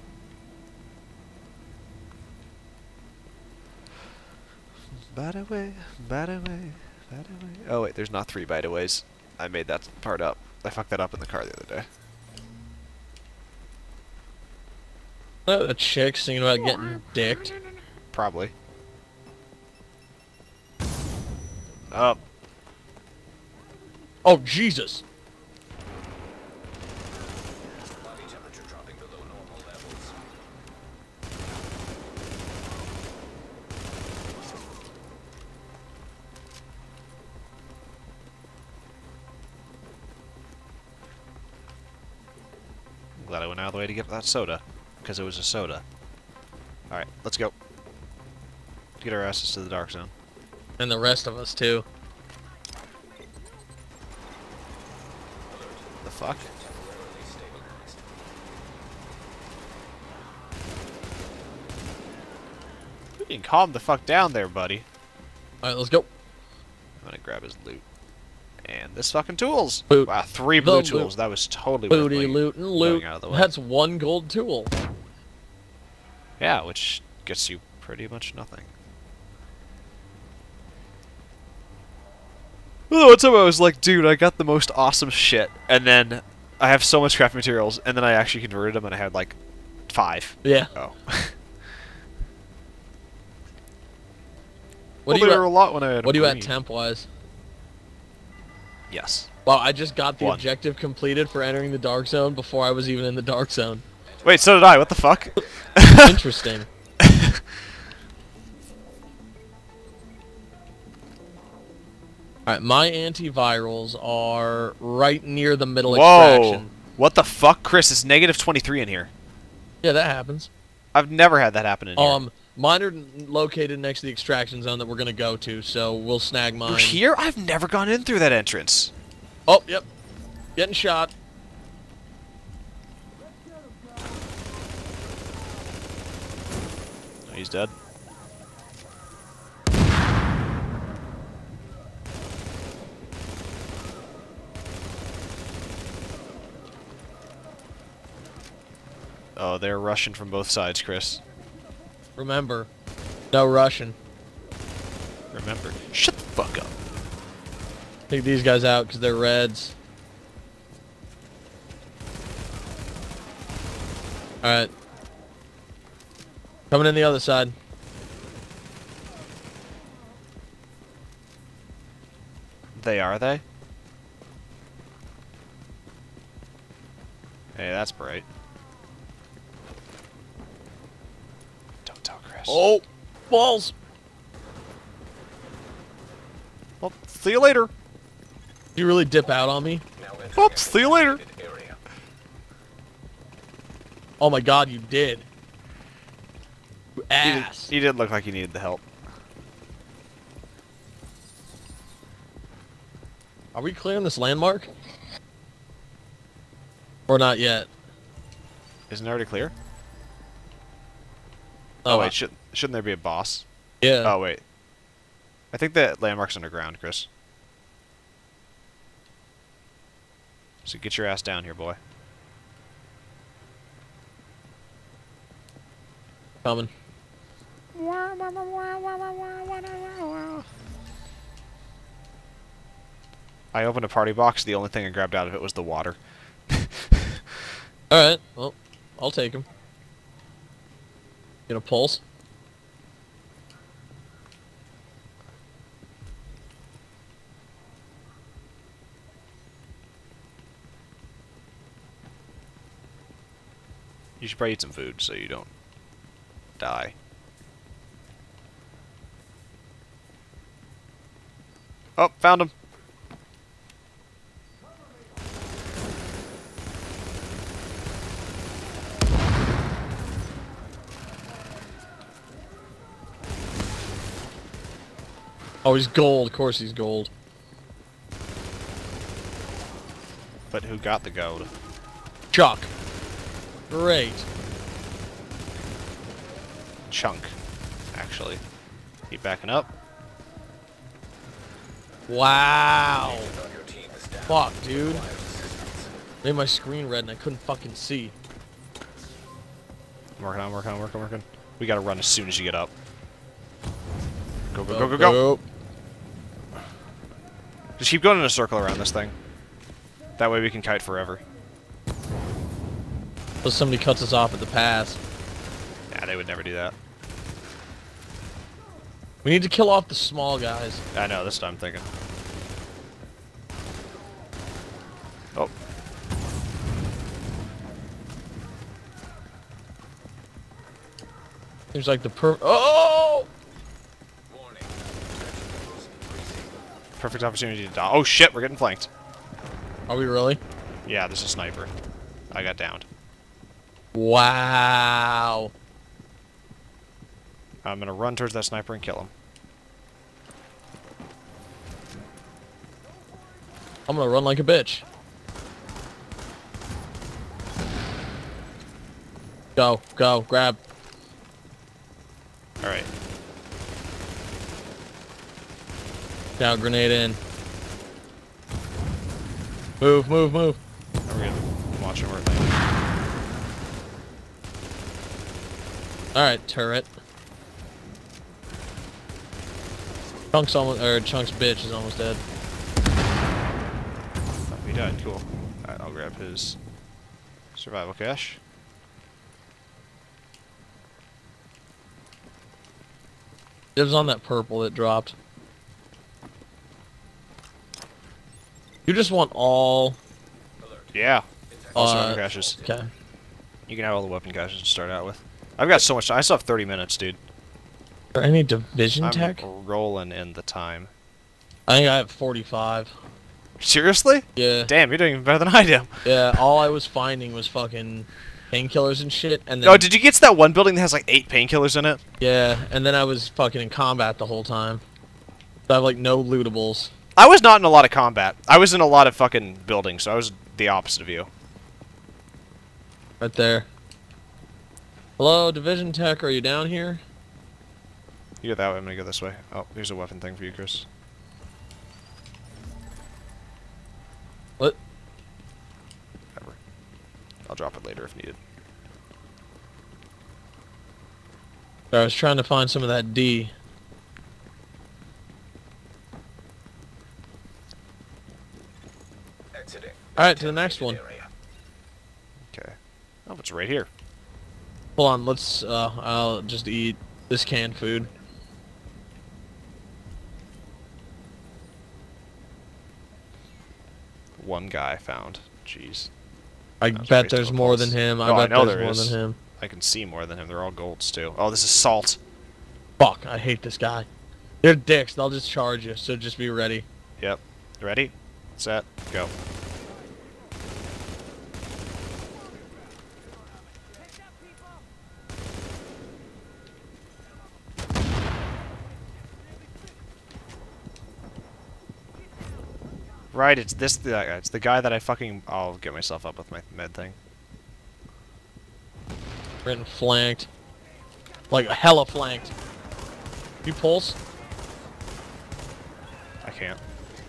Bite away, bite away, bite away. Oh wait, there's not 3 bite aways. I made that part up. I fucked that up in the car the other day. A chick singing about getting dicked. Probably. Up. Oh, Jesus! Body temperature dropping below normal levels. I'm glad I went out of the way to get that soda. Because it was a soda. Alright, let's go. Get our asses to the dark zone. And the rest of us, too. The fuck? Temporarily stabilized. You can calm the fuck down there, buddy. Alright, let's go. I'm gonna grab his loot. And this fucking tools! Loot. Wow, 3 The blue loot. tools. That was totally worth Booty, like, loot, and going loot. out of the way. That's 1 gold tool. Yeah, which gets you pretty much nothing. Oh, one time I was like, dude, I got the most awesome shit, and then I have so much craft materials, and then I actually converted them, and I had like 5. Yeah. Oh. What Well, do you there were a at, lot when I had what do you at green. temp-wise? Yes. Wow, I just got the 1. objective completed for entering the dark zone before I was even in the dark zone. Wait, so did I. What the fuck? Interesting. Alright, my antivirals are right near the middle Whoa. extraction. What the fuck? Chris, it's negative 23 in here. Yeah, that happens. I've never had that happen in here. Mine are located next to the extraction zone that we're gonna go to, so we'll snag mine. You're here? I've never gone in through that entrance. Oh, yep. Getting shot. Oh, he's dead. Oh, they're rushing from both sides, Chris. Remember, no Russian. Remember. Shut the fuck up. Take these guys out because they're reds. Alright. Coming in the other side. They are they? Hey, that's bright. Don't tell Chris. Oh! Balls! Well, see you later. You really dip out on me? Now entering Well, see you later. a area. Oh my god, you did. You ass. He didn't look like he needed the help. Are we clearing this landmark? Or not yet? Isn't it already clear? Oh, Oh, wait, shouldn't there be a boss? yeah. Oh, wait. I think that landmark's underground, Chris. So get your ass down here, boy. Coming. I opened a party box. The only thing I grabbed out of it was the water. Alright, well, I'll take him. Get a pulse? You should probably eat some food so you don't die. Oh, found him. Oh, he's gold. Of course he's gold. But who got the gold? Chuck. Great. Chunk, actually. Keep backing up. Wow. On your team is down. Fuck, dude. Requires assistance. Made my screen red and I couldn't fucking see. I'm working. We gotta run as soon as you get up. Go. Just keep going in a circle around this thing. That way we can kite forever. Unless somebody cuts us off at the pass. Nah, they would never do that. We need to kill off the small guys. I know, this time I'm thinking. Oh. Seems like the Oh! Warning. Stretching levels increasing. Perfect opportunity to die. Oh shit, we're getting flanked. Are we really? Yeah, there's a sniper. I got downed. Wow. I'm gonna run towards that sniper and kill him. I'm gonna run like a bitch. Go, grab. Alright. Now grenade in. Move. Now we're good. I'm watching where it lands. Alright, turret. Chunk's bitch is almost dead. Oh, he died. Cool. Alright, I'll grab his survival cache. It was on that purple that dropped. You just want all... Yeah. All survival caches. Okay. You can have all the weapon caches to start out with. I've got so much time. I still have 30 minutes, dude. Are any division I'm tech? rolling in the time. I think I have 45. Seriously? Yeah. Damn, you're doing even better than I do. Yeah, all I was finding was fucking painkillers and shit, and then... Oh, did you get to that one building that has like 8 painkillers in it? Yeah, and then I was fucking in combat the whole time. So I have like no lootables. I was not in a lot of combat. I was in a lot of fucking buildings, so I was the opposite of you. Right there. Hello, division tech, are you down here? You go that way, I'm gonna go this way. Oh, here's a weapon thing for you, Chris. What? Whatever. I'll drop it later if needed. I was trying to find some of that D. Exiting. Alright, to the next one. Area. Okay. Oh, it's right here. Hold on, let's, I'll just eat this canned food. One guy found. Jeez. I That was bet pretty there's still more close. than him. Oh, I I bet know there's there more is. than him. I can see more than him. They're all golds, too. Oh, this is salt. Fuck, I hate this guy. They're dicks, they'll just charge you, so just be ready. Yep. Ready? Set. Go. Right, it's this guy. It's the guy that I fucking... I'll get myself up with my med thing. We're getting flanked. Like, hella flanked. You pulse? I can't.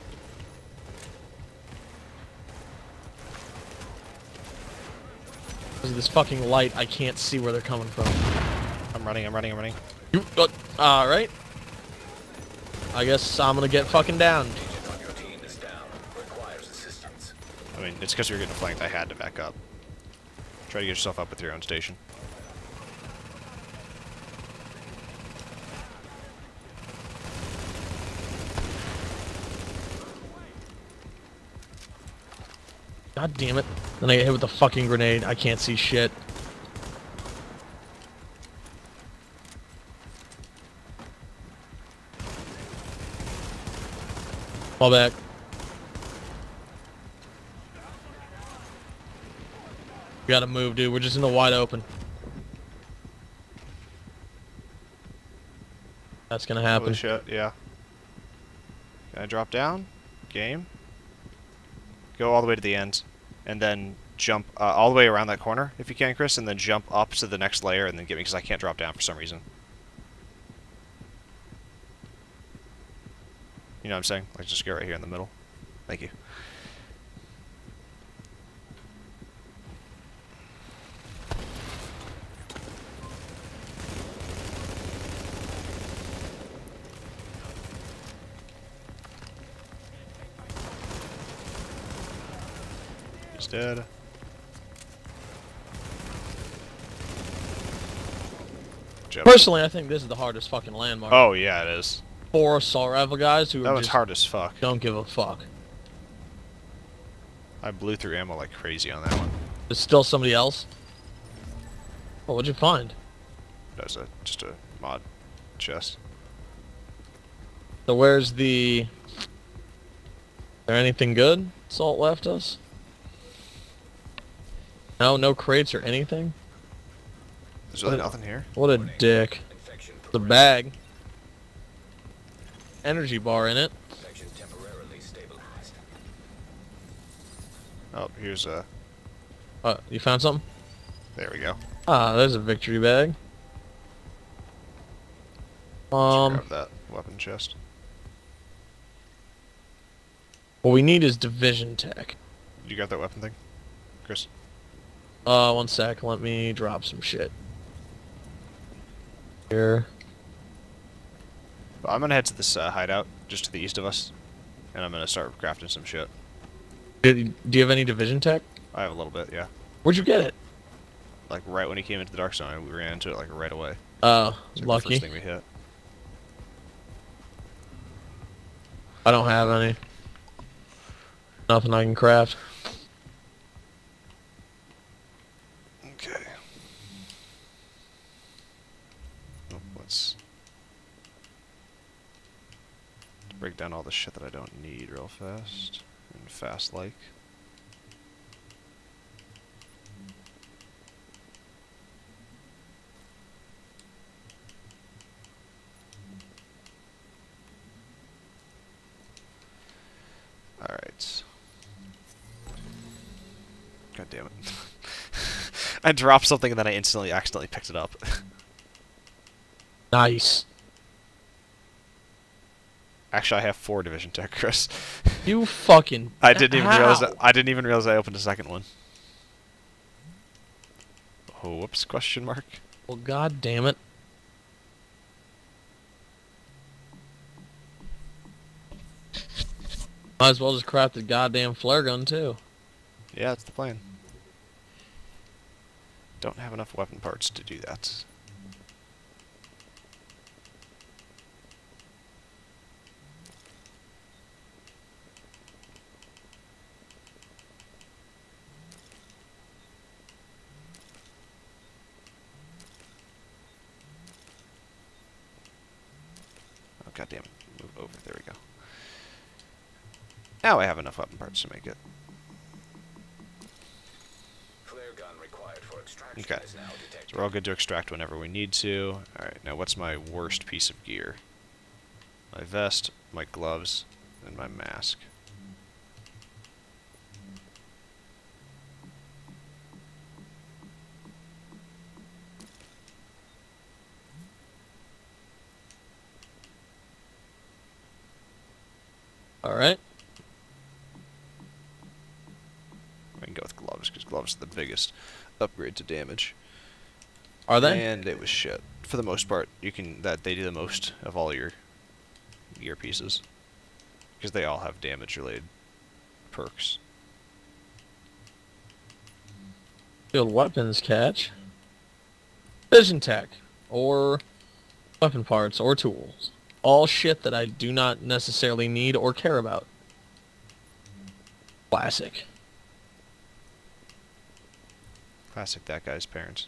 Because of this fucking light, I can't see where they're coming from. I'm running. You, alright. I guess I'm gonna get fucking down. Agent on your team is down. Requires assistance. I mean, it's because you were getting flanked. I had to back up. Try to get yourself up with your own station. God damn it. Then I get hit with the fucking grenade. I can't see shit. Fall back. We gotta move, dude. We're just in the wide open. That's gonna happen. Holy shit, yeah. Can I drop down? Game. Go all the way to the end, and then jump all the way around that corner if you can, Chris, and then jump up to the next layer and then get me, because I can't drop down for some reason. You know what I'm saying? Like, just go right here in the middle. Thank you. He's dead. Personally, I think this is the hardest fucking landmark. Oh, yeah, it is. 4 assault rifle guys who That was just hard as fuck. don't give a fuck. I blew through ammo like crazy on that one. There's still somebody else? Oh, what'd you find? That was just a mod chest. So where's the... Is there anything good Salt left us? No, no crates or anything? There's really nothing here. What a dick. Infection The bag. Energy bar in it. infection temporarily stabilized. Oh, here's a... You found something? There we go. Ah, there's a victory bag. Grab that weapon chest. What we need is division tech. You got that weapon thing, Chris? 1 sec, let me drop some shit. Here. Well, I'm gonna head to this hideout just to the east of us, and I'm gonna start crafting some shit. Do you have any division tech? I have a little bit, yeah. Where'd you get it? Like right when he came into the dark zone, we ran into it like right away. Oh, It's like lucky. the first thing we hit. I don't have any. Nothing I can craft. Okay. Oh, let's break down all the shit that I don't need real fast and fast like. Alright. God damn it. I dropped something and then I accidentally picked it up. Nice. Actually, I have 4 division tech, Chris. You fucking... I didn't even realize that. How? I didn't even realize I opened a second one. Oh, whoops! Question mark. Well, god damn it. Might as well just craft the goddamn flare gun too. Yeah, that's the plan. Don't have enough weapon parts to do that. Oh, god damn it. Move over. There we go. Now I have enough weapon parts to make it. Flare gun required for extraction Okay. is now detected. So we're all good to extract whenever we need to. Alright, now what's my worst piece of gear? My vest, my gloves, and my mask. Alright. I can go with gloves, because gloves are the biggest upgrade to damage. Are they? And it was shit. For the most part, they do the most of all your gear pieces. Because they all have damage related perks. Field weapons catch. Vision tech. Or weapon parts or tools. All shit that I do not necessarily need or care about. Classic. Classic that guy's parents.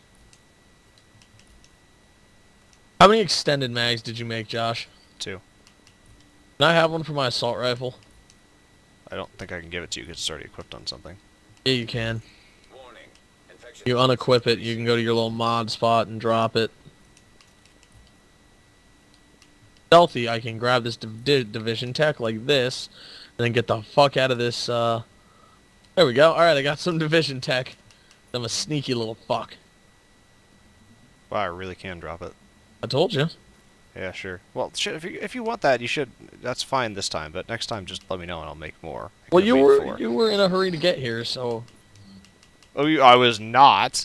How many extended mags did you make, Josh? 2. Can I have one for my assault rifle? I don't think I can give it to you because it's already equipped on something. Yeah, you can. Warning. Infection. You unequip it, you can go to your little mod spot and drop it. stealthy, I can grab this division tech like this, and then get the fuck out of this, There we go. Alright, I got some division tech. I'm a sneaky little fuck. Wow, I really can drop it. I told you. Yeah, sure. Well, shit, if you want that, you should. That's fine this time, but next time just let me know and I'll make more. Well, you were in a hurry to get here, so... Oh, I was not.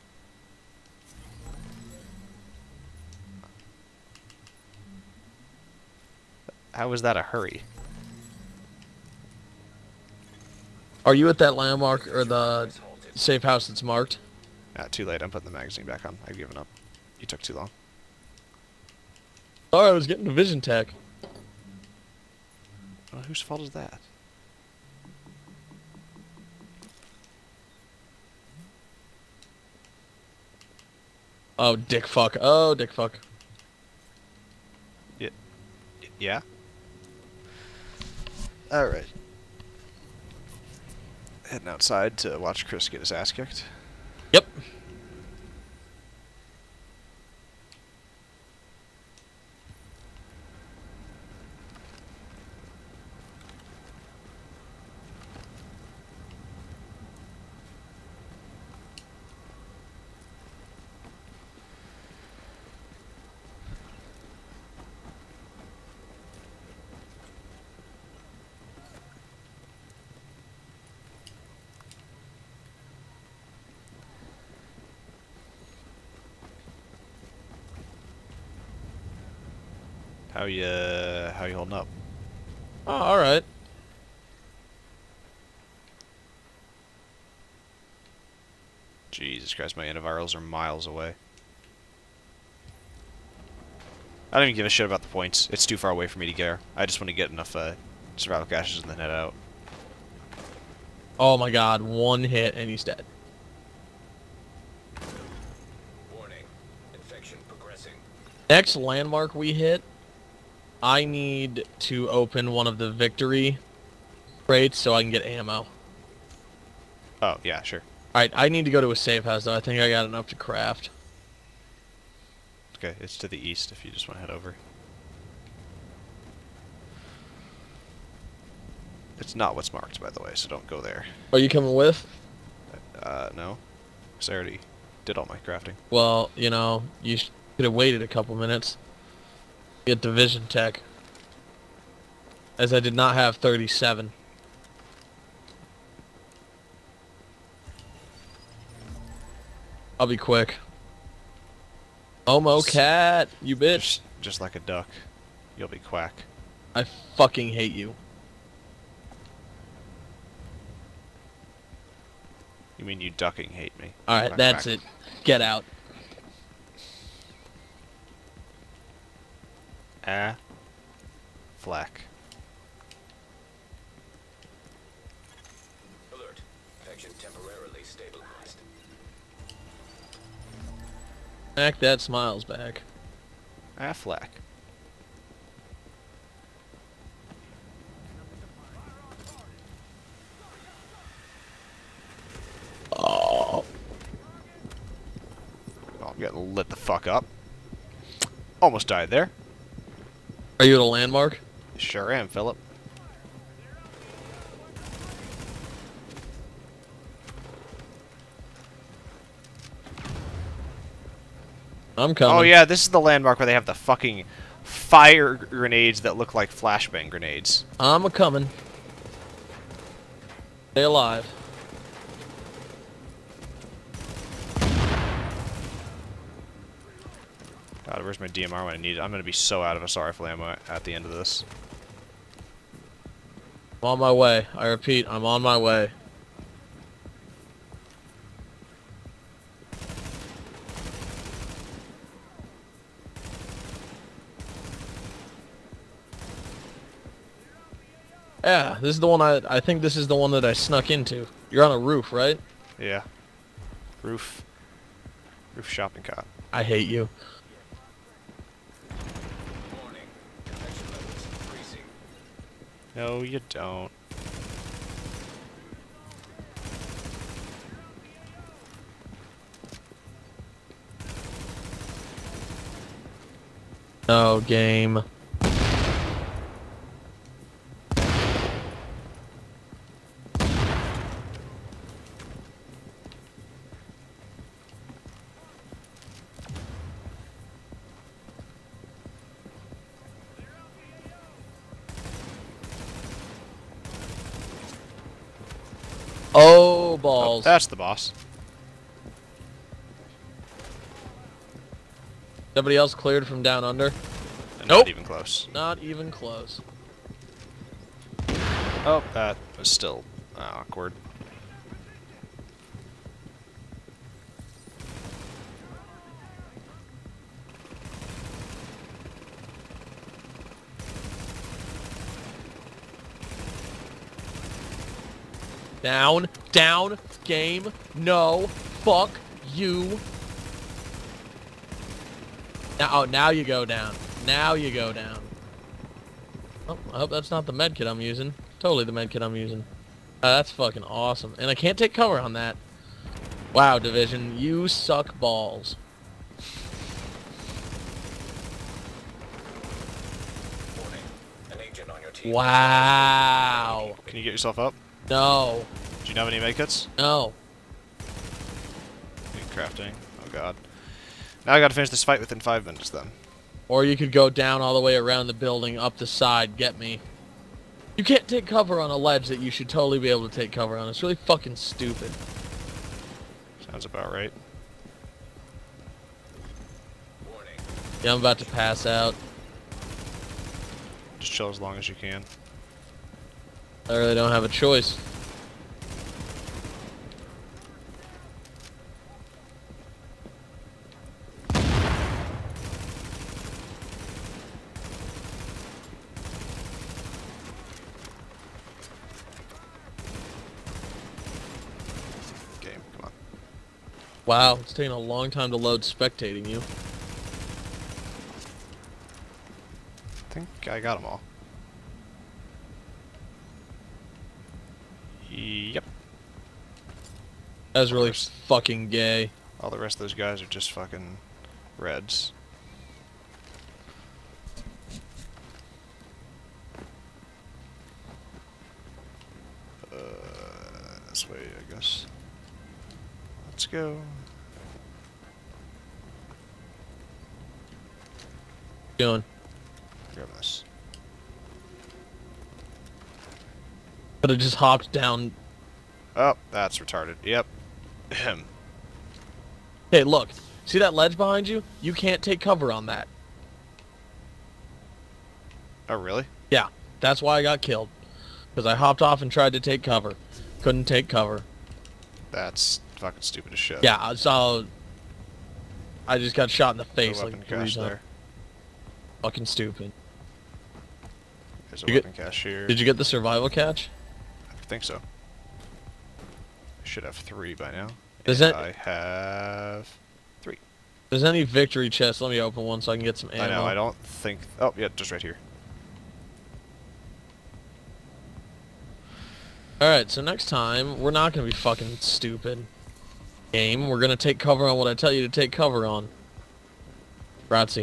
How was that a hurry? Are you at that landmark, or the safe house that's marked? Too late. I'm putting the magazine back on. I've given up. You took too long. Sorry, I was getting division tech. Well, whose fault is that? Oh, dick fuck. Oh, dick fuck. Yeah? Alright. Heading outside to watch Chris get his ass kicked. Yep. How you holding up? Oh, alright. Jesus Christ, my antivirals are miles away. I don't even give a shit about the points. It's too far away for me to care. I just want to get enough survival caches and then head out. Oh my god, one hit and he's dead. Warning. Infection progressing. Next landmark we hit, I need to open one of the victory crates so I can get ammo. Oh, yeah, sure. Alright, I need to go to a safe house though. I think I got enough to craft. Okay, it's to the east if you just want to head over. It's not what's marked, by the way, so don't go there. Are you coming with? No. Because I already did all my crafting. Well, you know, you could have waited a couple minutes. Get division tech. As I did not have 37. I'll be quick. Homo cat, you bitch. Just like a duck. You'll be quack. I fucking hate you. You mean you ducking hate me? Alright, that's it. Get out. Flack. Alert. Infection temporarily stabilized. Back that smiles back. Flack. Oh. I'm getting lit the fuck up. Almost died there. Are you at a landmark? Sure am, Philip. I'm coming. Oh yeah, this is the landmark where they have the fucking fire grenades that look like flashbang grenades. I'm a coming. Stay alive. God, where's my DMR when I need it? I'm gonna be so out of assault rifle ammo at the end of this. I'm on my way. I repeat, I'm on my way. Yeah, this is the one I think this is the one that I snuck into. You're on a roof, right? Yeah. Roof shopping cart. I hate you. Warning. Infection levels increasing. No, you don't. No game. Oh, Oh, balls. that's the boss. Somebody else cleared from down under? And Nope. Not even close. Not even close. Oh, that was still awkward. Down, down, game, no, fuck you. Now, oh, now you go down. Now you go down. Oh, I hope that's not the medkit I'm using. Totally the medkit I'm using. That's fucking awesome. And I can't take cover on that. Wow, Division, you suck balls. Warning. An agent on your team. Wow. Can you get yourself up? No. Do you have any medkits? No. Need crafting. Oh god. Now I gotta finish this fight within 5 minutes then. Or you could go down all the way around the building, up the side, get me. You can't take cover on a ledge that you should totally be able to take cover on. It's really fucking stupid. Sounds about right. Warning. Yeah, I'm about to pass out. Just chill as long as you can. I really don't have a choice. Game, come on. Wow, it's taking a long time to load spectating you. I think I got them all. Yep. That was really fucking gay. All the rest of those guys are just fucking reds. This way, I guess. Let's go. Doing. Grab this. Could have just hopped down. Oh, that's retarded. Yep. Him. Hey, look. See that ledge behind you? You can't take cover on that. Oh, really? Yeah, that's why I got killed. Because I hopped off and tried to take cover. Couldn't take cover. That's fucking stupid as shit. Yeah, so I just got shot in the No face weapon like 3 cache times. there. Fucking stupid. There's a You get- weapon cache here. Did you get the survival catch? I think so. I should have 3 by now. Does And that- I have 3. If there's any victory chest, let me open one so I can get some ammo. I know, I don't think... Oh, yeah, just right here. Alright, so next time, we're not going to be fucking stupid. Game, we're going to take cover on what I tell you to take cover on. Grazie.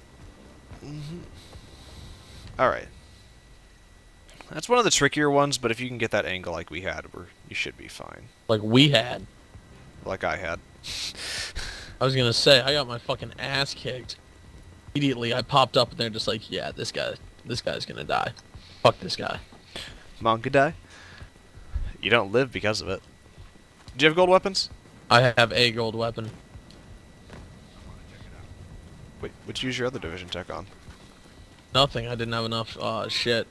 Alright. That's one of the trickier ones, but if you can get that angle like we had, you should be fine. Like we had. Like I had. I was going to say, I got my fucking ass kicked. Immediately, I popped up and they're just like, yeah, this guy's going to die. Fuck this guy. Manga die? You don't live because of it. Do you have gold weapons? I have a gold weapon. Wait, what'd you use your other division tech on? Nothing, I didn't have enough shit.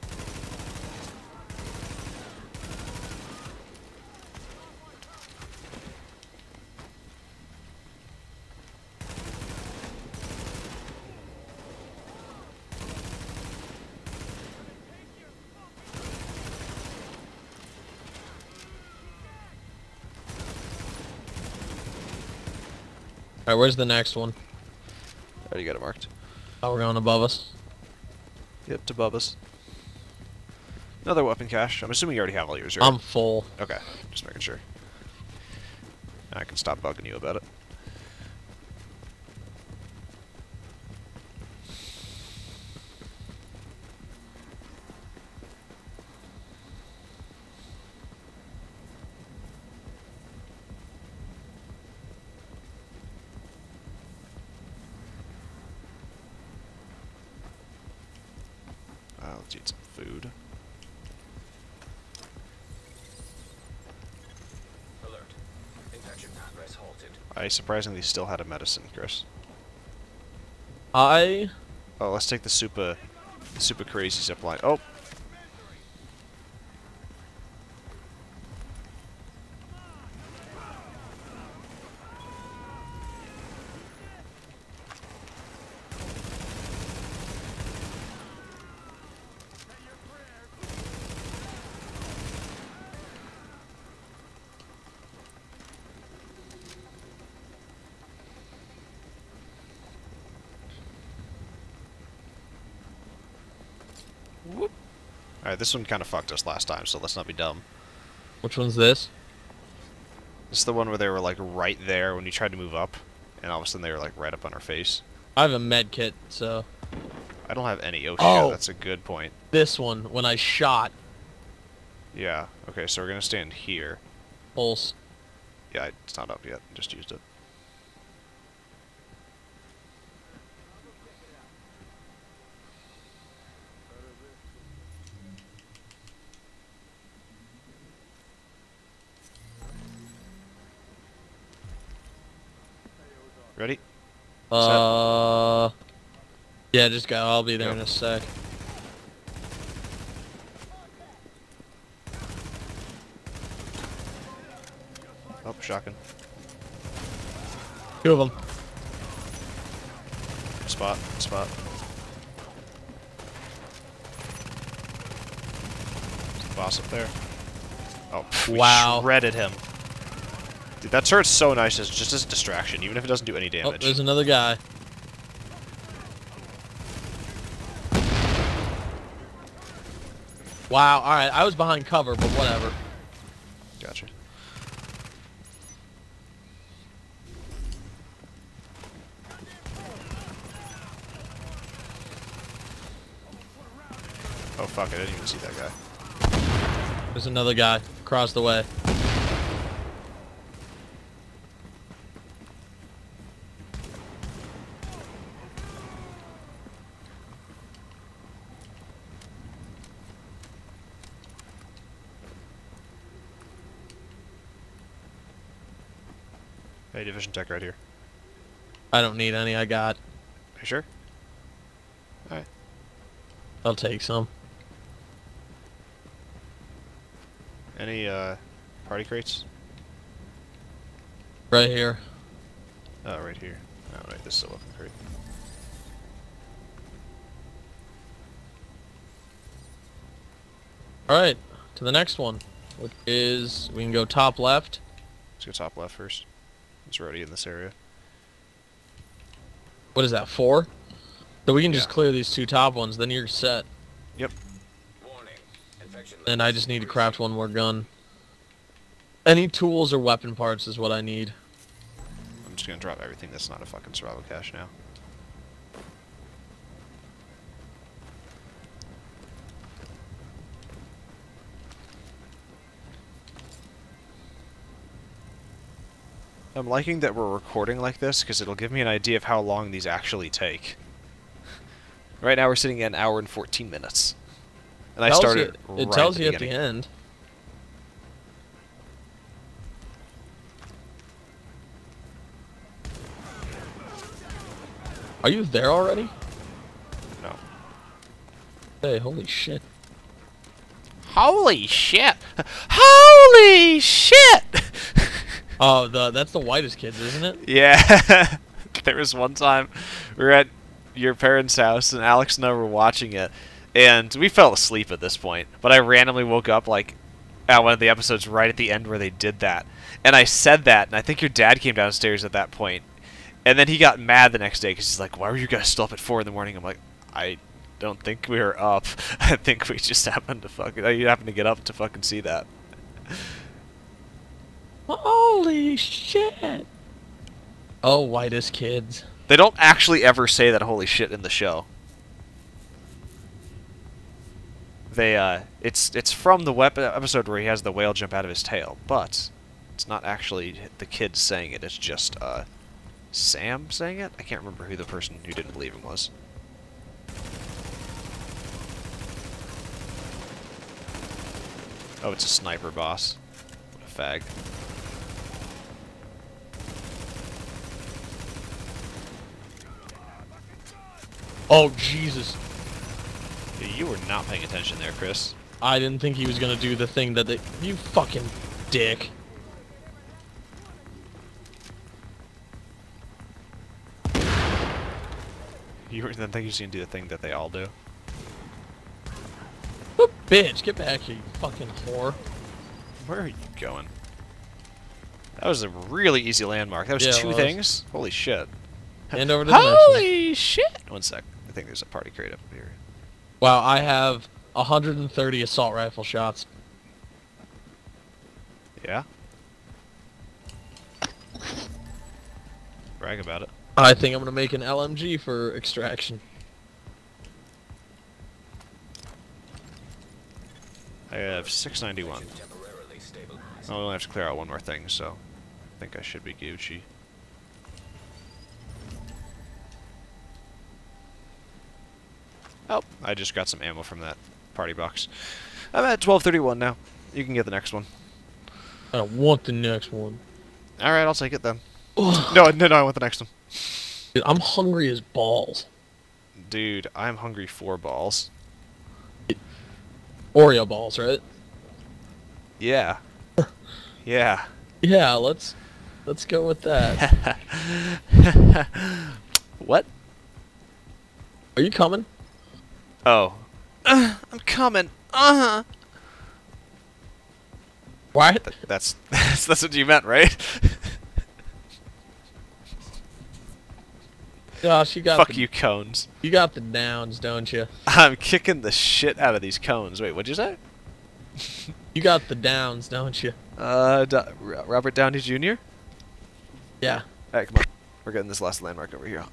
Alright, where's the next one? I already got it marked. Oh, we're going above us. Yep, to Bubba's. Another weapon cache. I'm assuming you already have all yours, right? I'm full. Okay, just making sure. I can stop bugging you about it. Let's eat some food. I surprisingly still had a medicine, Chris. I... Oh, let's take the super crazy zip line. Oh! Alright, this one kind of fucked us last time, so let's not be dumb. Which one's this? This is the one where they were, like, right there when you tried to move up, and all of a sudden they were, like, right up on our face. I have a med kit, so... I don't have any. Oh, Oh! shit, that's a good point. This one, when I shot. Yeah, okay, so we're gonna stand here. Pulse. Yeah, it's not up yet. Just used it. Ready? Yeah, just go. I'll be there Yep. in a sec. Oh, shotgun. 2 of them. Spot. There's a boss up there. Oh, we Wow. shredded him. Dude, that turret's so nice as just as a distraction, even if it doesn't do any Oh, damage. there's another guy. Wow, alright, I was behind cover, but whatever. Gotcha. Oh fuck, I didn't even see that guy. There's another guy across the way. Hey, division tech right here. I don't need any, I got. You sure? Alright. I'll take some. Any, party crates? Right here. Oh, right here. Oh, right, this is a weapon crate. Alright, to the next one. Which is, we can go top left. Let's go top left first. It's already in this area. What is that, 4? So we can just Yeah. clear these 2 top ones, then you're set. Yep. Warning. Infection And I just need to craft one more gun. Any tools or weapon parts is what I need. I'm just gonna drop everything that's not a fucking survival cache now. I'm liking that we're recording like this because it'll give me an idea of how long these actually take. Right now we're sitting at 1 hour and 14 minutes. And I started It right tells at the you at the beginning. end. Are you there already? No. Hey, holy shit. Holy shit! Holy shit! Oh, that's the whitest kids, isn't it? Yeah. There was one time we were at your parents' house and Alex and I were watching it, and we fell asleep at this point. But I randomly woke up like at one of the episodes right at the end where they did that, and I said that, and I think your dad came downstairs at that point, and then he got mad the next day because he's like, "Why were you guys still up at 4 in the morning?" I'm like, "I don't think we were up. I think we just happened to you happened to get up to fucking see that." Holy shit. Oh, whitest kids. They don't actually ever say that holy shit in the show. They it's from the episode where he has the whale jump out of his tail, but it's not actually the kids saying it. It's just Sam saying it. I can't remember who the person who didn't believe him was. Oh, it's a sniper boss. What a fag. Oh, Jesus. Yeah, you were not paying attention there, Chris. I didn't think he was gonna do the thing that they... You fucking dick. You didn't think he was going to do the thing that they all do. Oh, bitch, get back here, you fucking whore. Where are you going? That was a really easy landmark. That was Yeah, it two was. things? Holy shit. Hand over to the next one. Holy shit! One sec. I think there's a party crate up here. Wow, I have 130 assault rifle shots. Yeah? Brag about it. I think I'm gonna make an LMG for extraction. I have 691. Temporarily stabilized. I only have to clear out one more thing, so I think I should be Gucci. Oh, I just got some ammo from that party box. I'm at 1231 now. You can get the next one. I don't want the next one. Alright, I'll take it then. No, I want the next one. Dude, I'm hungry as balls. Dude, I'm hungry for balls. Oreo balls, right? Yeah. Yeah. Yeah, let's go with that. What? Are you coming? Oh. I'm coming. Uh-huh. What? That's what you meant, right? Gosh, you got Fuck the, you, cones. You got the downs, don't you? I'm kicking the shit out of these cones. Wait, what'd you say? You got the downs, don't you? Robert Downey Jr.? Yeah. Alright, come on. We're getting this last landmark over here.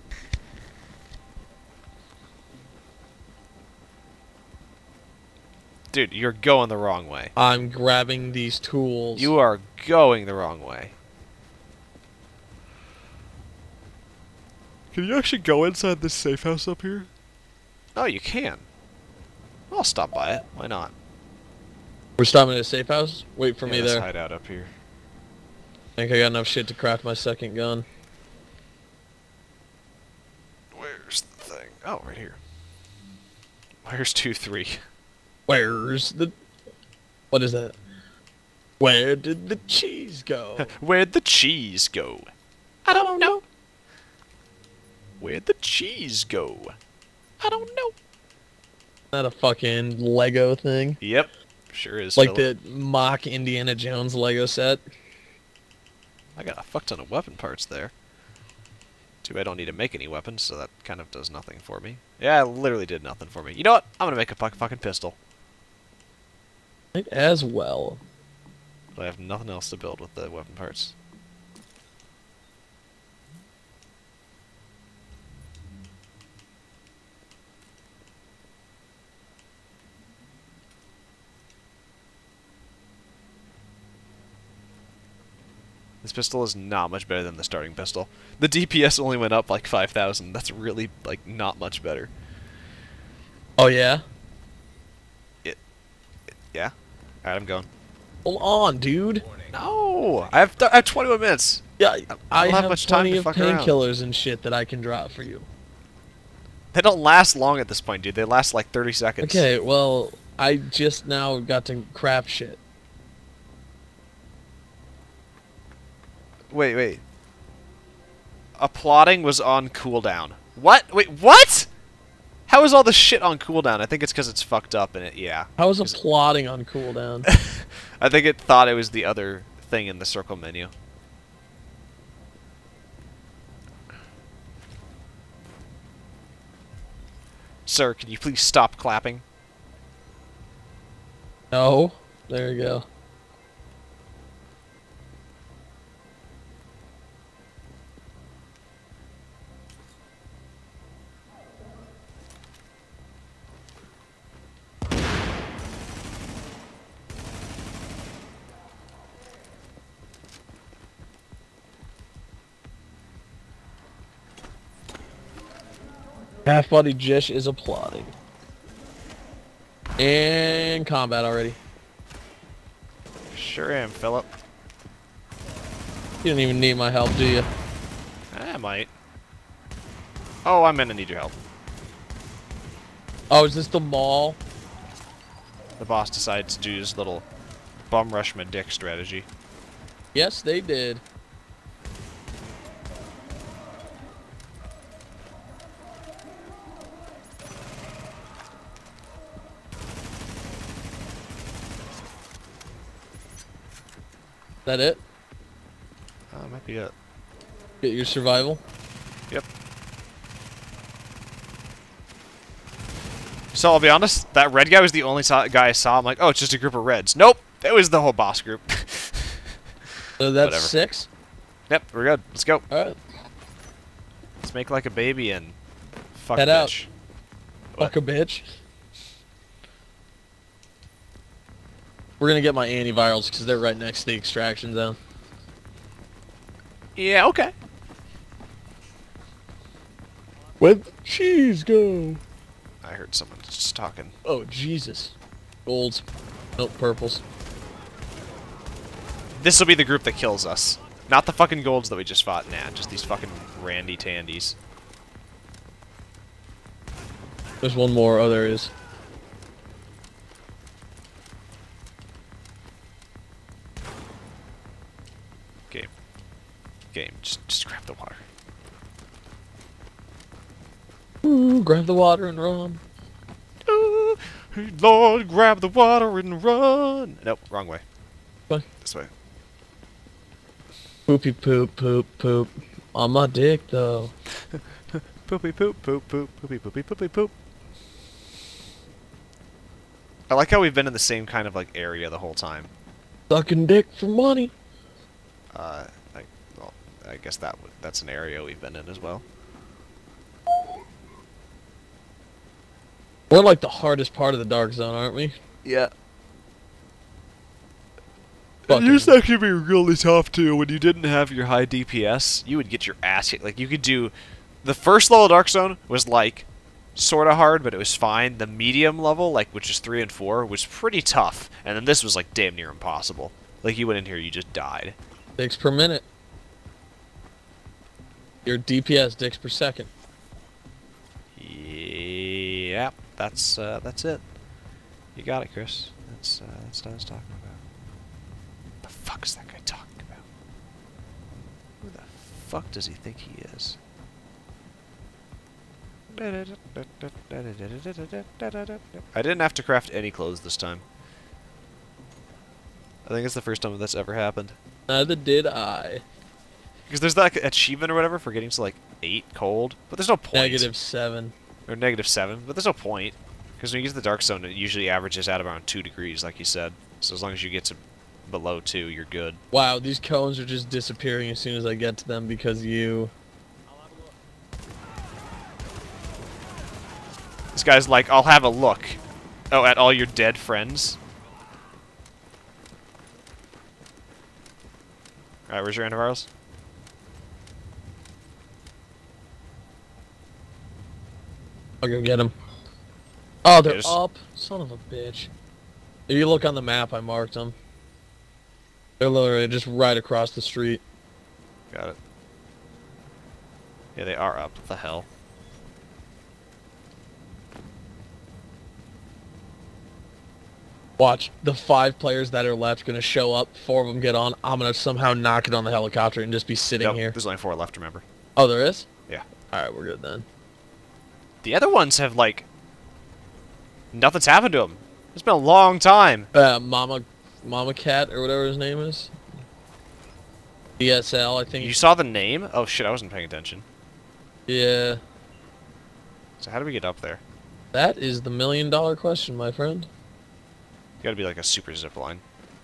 Dude, you're going the wrong way. I'm grabbing these tools. You are going the wrong way. Can you actually go inside this safe house up here? Oh, you can. I'll stop by it. Why not? We're stopping at a safe house? Wait for me let's there. hide out up here. Think I got enough shit to craft my second gun. Where's the thing? Oh, right here. Where's 2-3? Where's the... What is that? Where did the cheese go? Where'd the cheese go? I don't know. Where'd the cheese go? I don't know. Not a fucking Lego thing. Yep. Sure is. Like Philip. the mock Indiana Jones Lego set. I got a fuck ton of weapon parts there. Too bad I don't need to make any weapons, so that kind of does nothing for me. Yeah, it literally did nothing for me. You know what? I'm gonna make a fucking pistol. Might as well. But I have nothing else to build with the weapon parts. This pistol is not much better than the starting pistol. The DPS only went up like 5,000. That's really, like, not much better. Oh yeah? Yeah? Alright, I'm going. Hold on, dude. No! I have 21 minutes! Yeah, I don't have have much time plenty to of fuck around. painkillers and shit that I can drop for you. They don't last long at this point, dude. They last like 30 seconds. Okay, well, I just now got to craft shit. Wait. Applauding was on cooldown. What? Wait, what? How is all this shit on cooldown? I think it's because it's fucked up and it, yeah. How was applauding on cooldown? I think it thought it was the other thing in the circle menu. Sir, can you please stop clapping? No. There you go. Half-bodied Jish is applauding. In combat already. Sure am, Philip. You don't even need my help, do you? I might. Oh, I'm gonna need your help. Oh, is this the mall? The boss decided to do his little bum rush my dick strategy. Yes, they did. That it? Might be it. Get your survival? Yep. So I'll be honest, that red guy was the only guy I saw. I'm like, oh, it's just a group of reds. Nope, it was the whole boss group. So that's Whatever. 6? Yep, we're good. Let's go. Alright. Let's make like a baby and fuck Head a out. bitch. Fuck a bitch. We're gonna get my antivirals because they're right next to the extraction zone. Yeah, okay. Where'd the cheese go? I heard someone just talking. Oh, Jesus. Golds. Nope, purples. This will be the group that kills us. Not the fucking golds that we just fought. Nah, just these fucking randy tandies. There's one more. Oh, there is. Game. Just grab the water. Ooh, grab the water and run. Ooh, hey Lord, grab the water and run. Nope, wrong way. What? This way. Poopy poop poop poop. On my dick though. Poopy poop poop poop poopy poopy poopy poop. I like how we've been in the same kind of like area the whole time. Sucking dick for money. Well, I guess that's an area we've been in as well. We're like the hardest part of the dark zone, aren't we? Yeah. Fucking- It used to actually be really tough too. When you didn't have your high DPS, you would get your ass hit. Like you could do, the first level of Dark Zone was like sort of hard, but it was fine. The medium level, like which is 3 and 4, was pretty tough, and then this was like damn near impossible. Like you went in here, you just died. Dicks per minute. Your DPS dicks per second. Yeah, that's it. You got it, Chris. That's what I was talking about. What the fuck is that guy talking about? Who the fuck does he think he is? I didn't have to craft any clothes this time. I think it's the first time that's ever happened. Neither did I. Because there's that achievement or whatever for getting to like 8 cold, but there's no point. -7. Or -7, but there's no point. Because when you get to the Dark Zone, it usually averages out around 2 degrees, like you said. So as long as you get to below 2, you're good. Wow, these cones are just disappearing as soon as I get to them because you... This guy's like, I'll have a look. Oh, at all your dead friends? Alright, where's your antivirals? I'll go get them. Oh, they're Yes. up. Son of a bitch. If you look on the map, I marked them. They're literally just right across the street. Got it. Yeah, they are up. What the hell? Watch, the 5 players that are left gonna show up, 4 of them get on, I'm gonna somehow knock it on the helicopter and just be sitting Nope, here. there's only 4 left, remember. Oh, there is? Yeah. Alright, we're good then. The other ones have, like... Nothing's happened to them. It's been a long time. Mama Cat, or whatever his name is. DSL, I think. You saw the name? Oh shit, I wasn't paying attention. Yeah. So how do we get up there? That is the $1,000,000 question, my friend. Gotta be like a super zip line.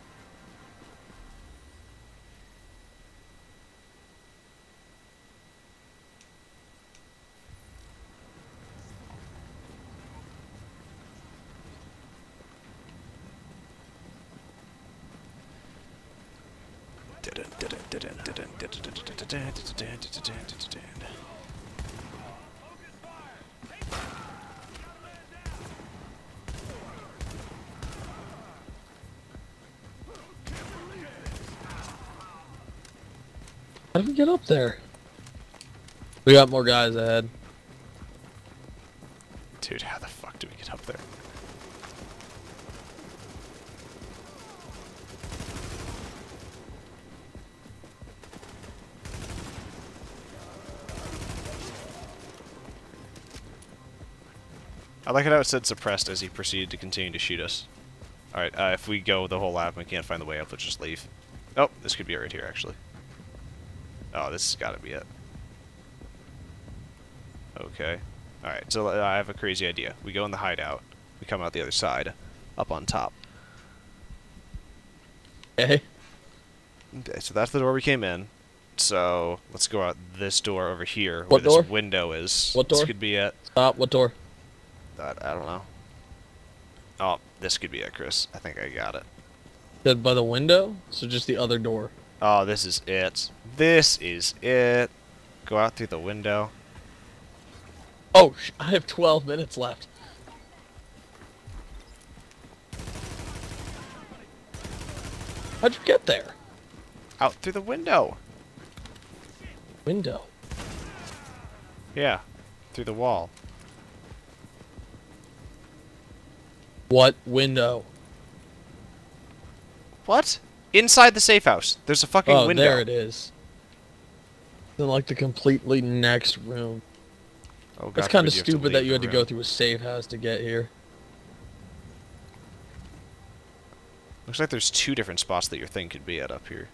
How did we get up there? We got more guys ahead. Dude, how the fuck do we get up there? I like how it said suppressed as he proceeded to continue to shoot us. Alright, if we go the whole lap and we can't find the way up, let's just leave. Oh, this could be it right here, actually. Oh, this has got to be it. Okay. Alright, so I have a crazy idea. We go in the hideout. We come out the other side. Up on top. Okay. Okay, so that's the door we came in. So, let's go out this door over here, What where door? this window is. What door? This could be it. Stop. What door? I don't know. Oh, this could be it, Chris. I think I got it. Said by the window? So just the other door. Oh, this is it. This is it. Go out through the window. Oh, I have 12 minutes left. How'd you get there? Out through the window. Window. Yeah. Through the wall. What window? What? Inside the safe house. There's a fucking Oh, window. there it is. In like the completely next room. Oh, God It's kind forbid of you have to stupid that leave you had the to go room. through a safe house to get here. Looks like there's 2 different spots that your thing could be at up here.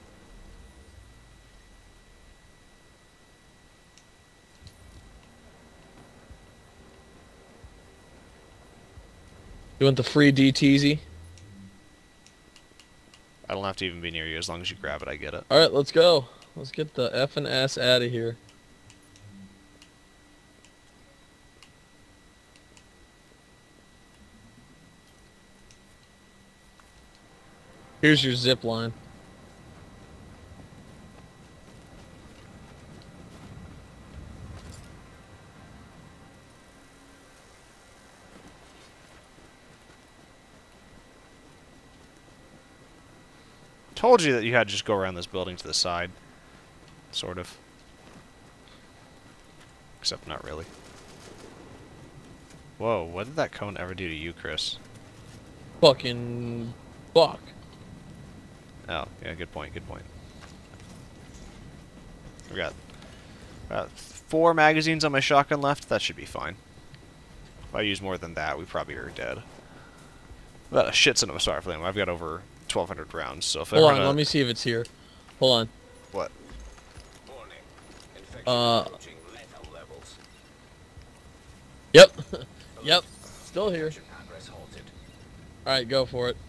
You want the free DTZ? I don't have to even be near you. As long as you grab it, I get it. Alright, let's go. Let's get the F and S out of here. Here's your zip line. Told you that you had to just go around this building to the side. Sort of. Except not really. Whoa, what did that cone ever do to you, Chris? Fucking fuck. Oh, yeah, good point, good point. We got 4 magazines on my shotgun left. That should be fine. If I use more than that, we probably are dead. I've got a shit ton of assault flame. I've got over 1,200 rounds, so if Hold ever on, let me see if it's here. Hold on. What? Warning. Infection Uh. approaching lethal levels. Yep. Yep. Still here. Progress halted. Alright, go for it.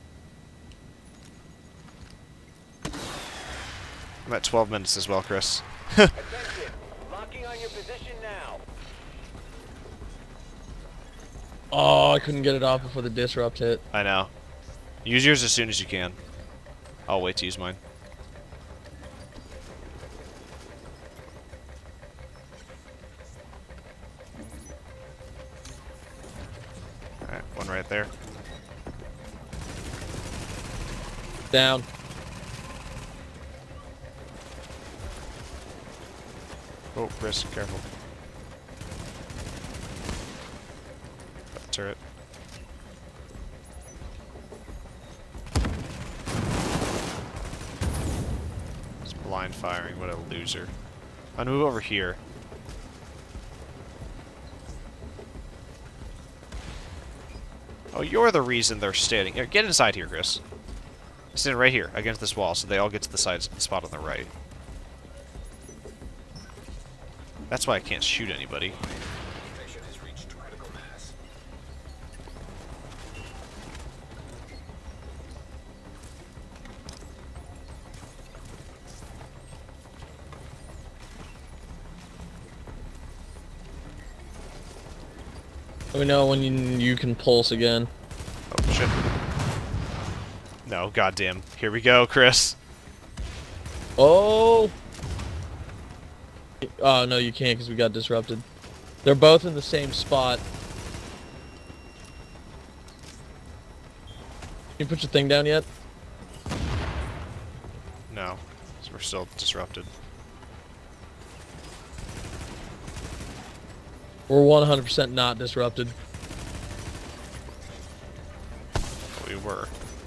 I'm at 12 minutes as well, Chris. Attention. Locking on your position now. Oh, I couldn't get it off before the disrupt hit. I know. Use yours as soon as you can. I'll wait to use mine. Alright, one right there. Down. Oh, Chris, careful. Got the turret. It's blind firing, what a loser. I'm gonna move over here. Oh, you're the reason they're standing. Here, get inside here, Chris. Stand right here, against this wall, so they all get to the sides, the spot on the right. That's why I can't shoot anybody. Infection has reached critical mass. Let me know when you can pulse again. Oh, shit. No, goddamn. Here we go, Chris. Oh! Oh, no, you can't because we got disrupted. They're both in the same spot. Can you put your thing down yet? No. So we're still disrupted. We're 100% not disrupted. We were.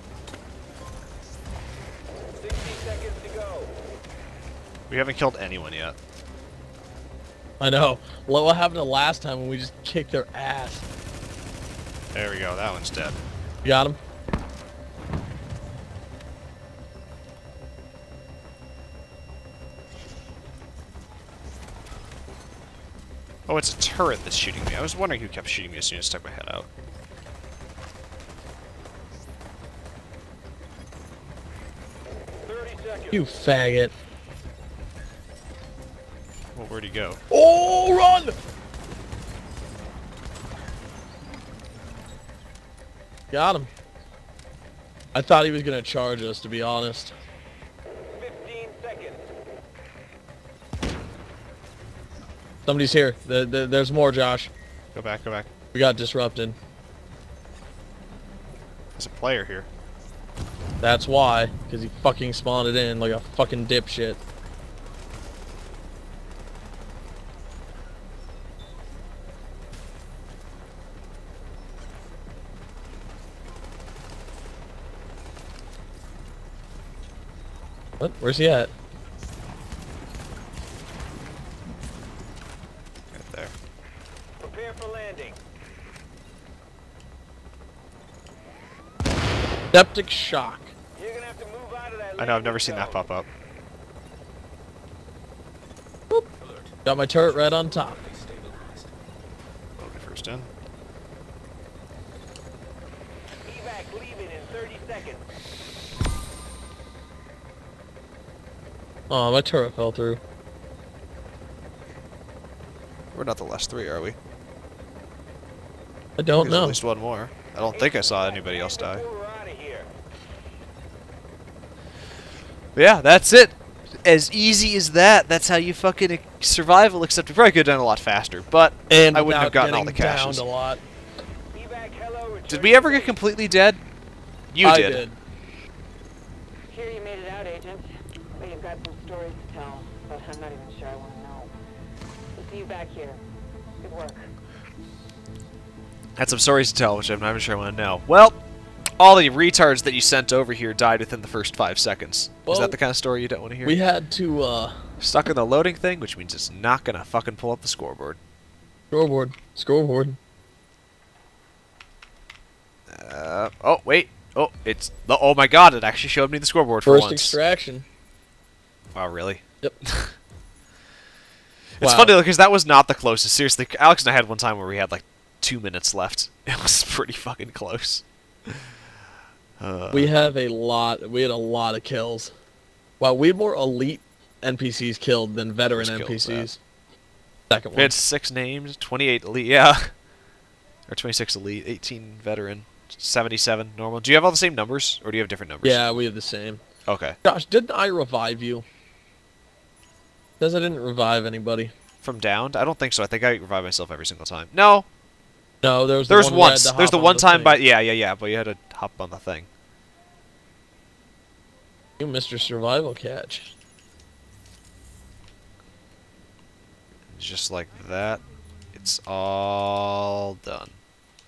60 seconds to go. We haven't killed anyone yet. I know. What happened the last time when we just kicked their ass? There we go. That one's dead. You got him? Oh, it's a turret that's shooting me. I was wondering who kept shooting me as soon as I stuck my head out. You faggot. Well, where'd he go? Oh, run! Got him. I thought he was gonna charge us, to be honest. 15 seconds. Somebody's here. There's more, Josh. Go back, go back. We got disrupted. There's a player here. That's why, because he fucking spawned it in like a fucking dipshit. What? Where's he at? Right there. Prepare for landing. Septic shock. You're gonna have to move out of that. I know, I've never seen that pop up. Boop. Got my turret right on top. Load me first in. Evac leaving in 30 seconds. Oh, my turret fell through. We're not the last three, are we? I don't There's know. at least one more. I don't think I saw anybody else die. We're out of here. But yeah, that's it. As easy as that. That's how you fucking survival, except we probably could have done it a lot faster. But And I wouldn't have without gotten all the getting caches. downed a lot. Evac, hello. Did we ever get completely dead? You I did. Sure you made it out, Agent. But you've got some stories to tell, but I'm not even sure I want to know. We'll see you back here. Good work. Had some stories to tell, which I'm not even sure I want to know. Well, all the retards that you sent over here died within the first 5 seconds. Well, Is that the kind of story you don't want to hear? We had to, Stuck in the loading thing, which means it's not going to fucking pull up the scoreboard. Scoreboard. Oh, wait. Oh, it's... Oh my god, it actually showed me the scoreboard for First once. extraction. Wow, really? Yep. It's Wow. funny, because that was not the closest. Seriously, Alex and I had one time where we had like 2 minutes left. It was pretty fucking close. We had a lot of kills. Wow, we had more elite NPCs killed than veteran First kill's NPCs. Second We one. had 6 names, 28 elite, yeah. Or 26 elite, 18 veteran, 77 normal. Do you have all the same numbers, or do you have different numbers? Yeah, we have the same. Okay. Josh, didn't I revive you? Says I didn't revive anybody. From downed? I don't think so. I think I revive myself every single time. No, No, there was there's the one once. where I had to There's the hop one on time thing. by... Yeah, but you had to hop on the thing. You Mr. Survival Catch. Just like that. It's all done.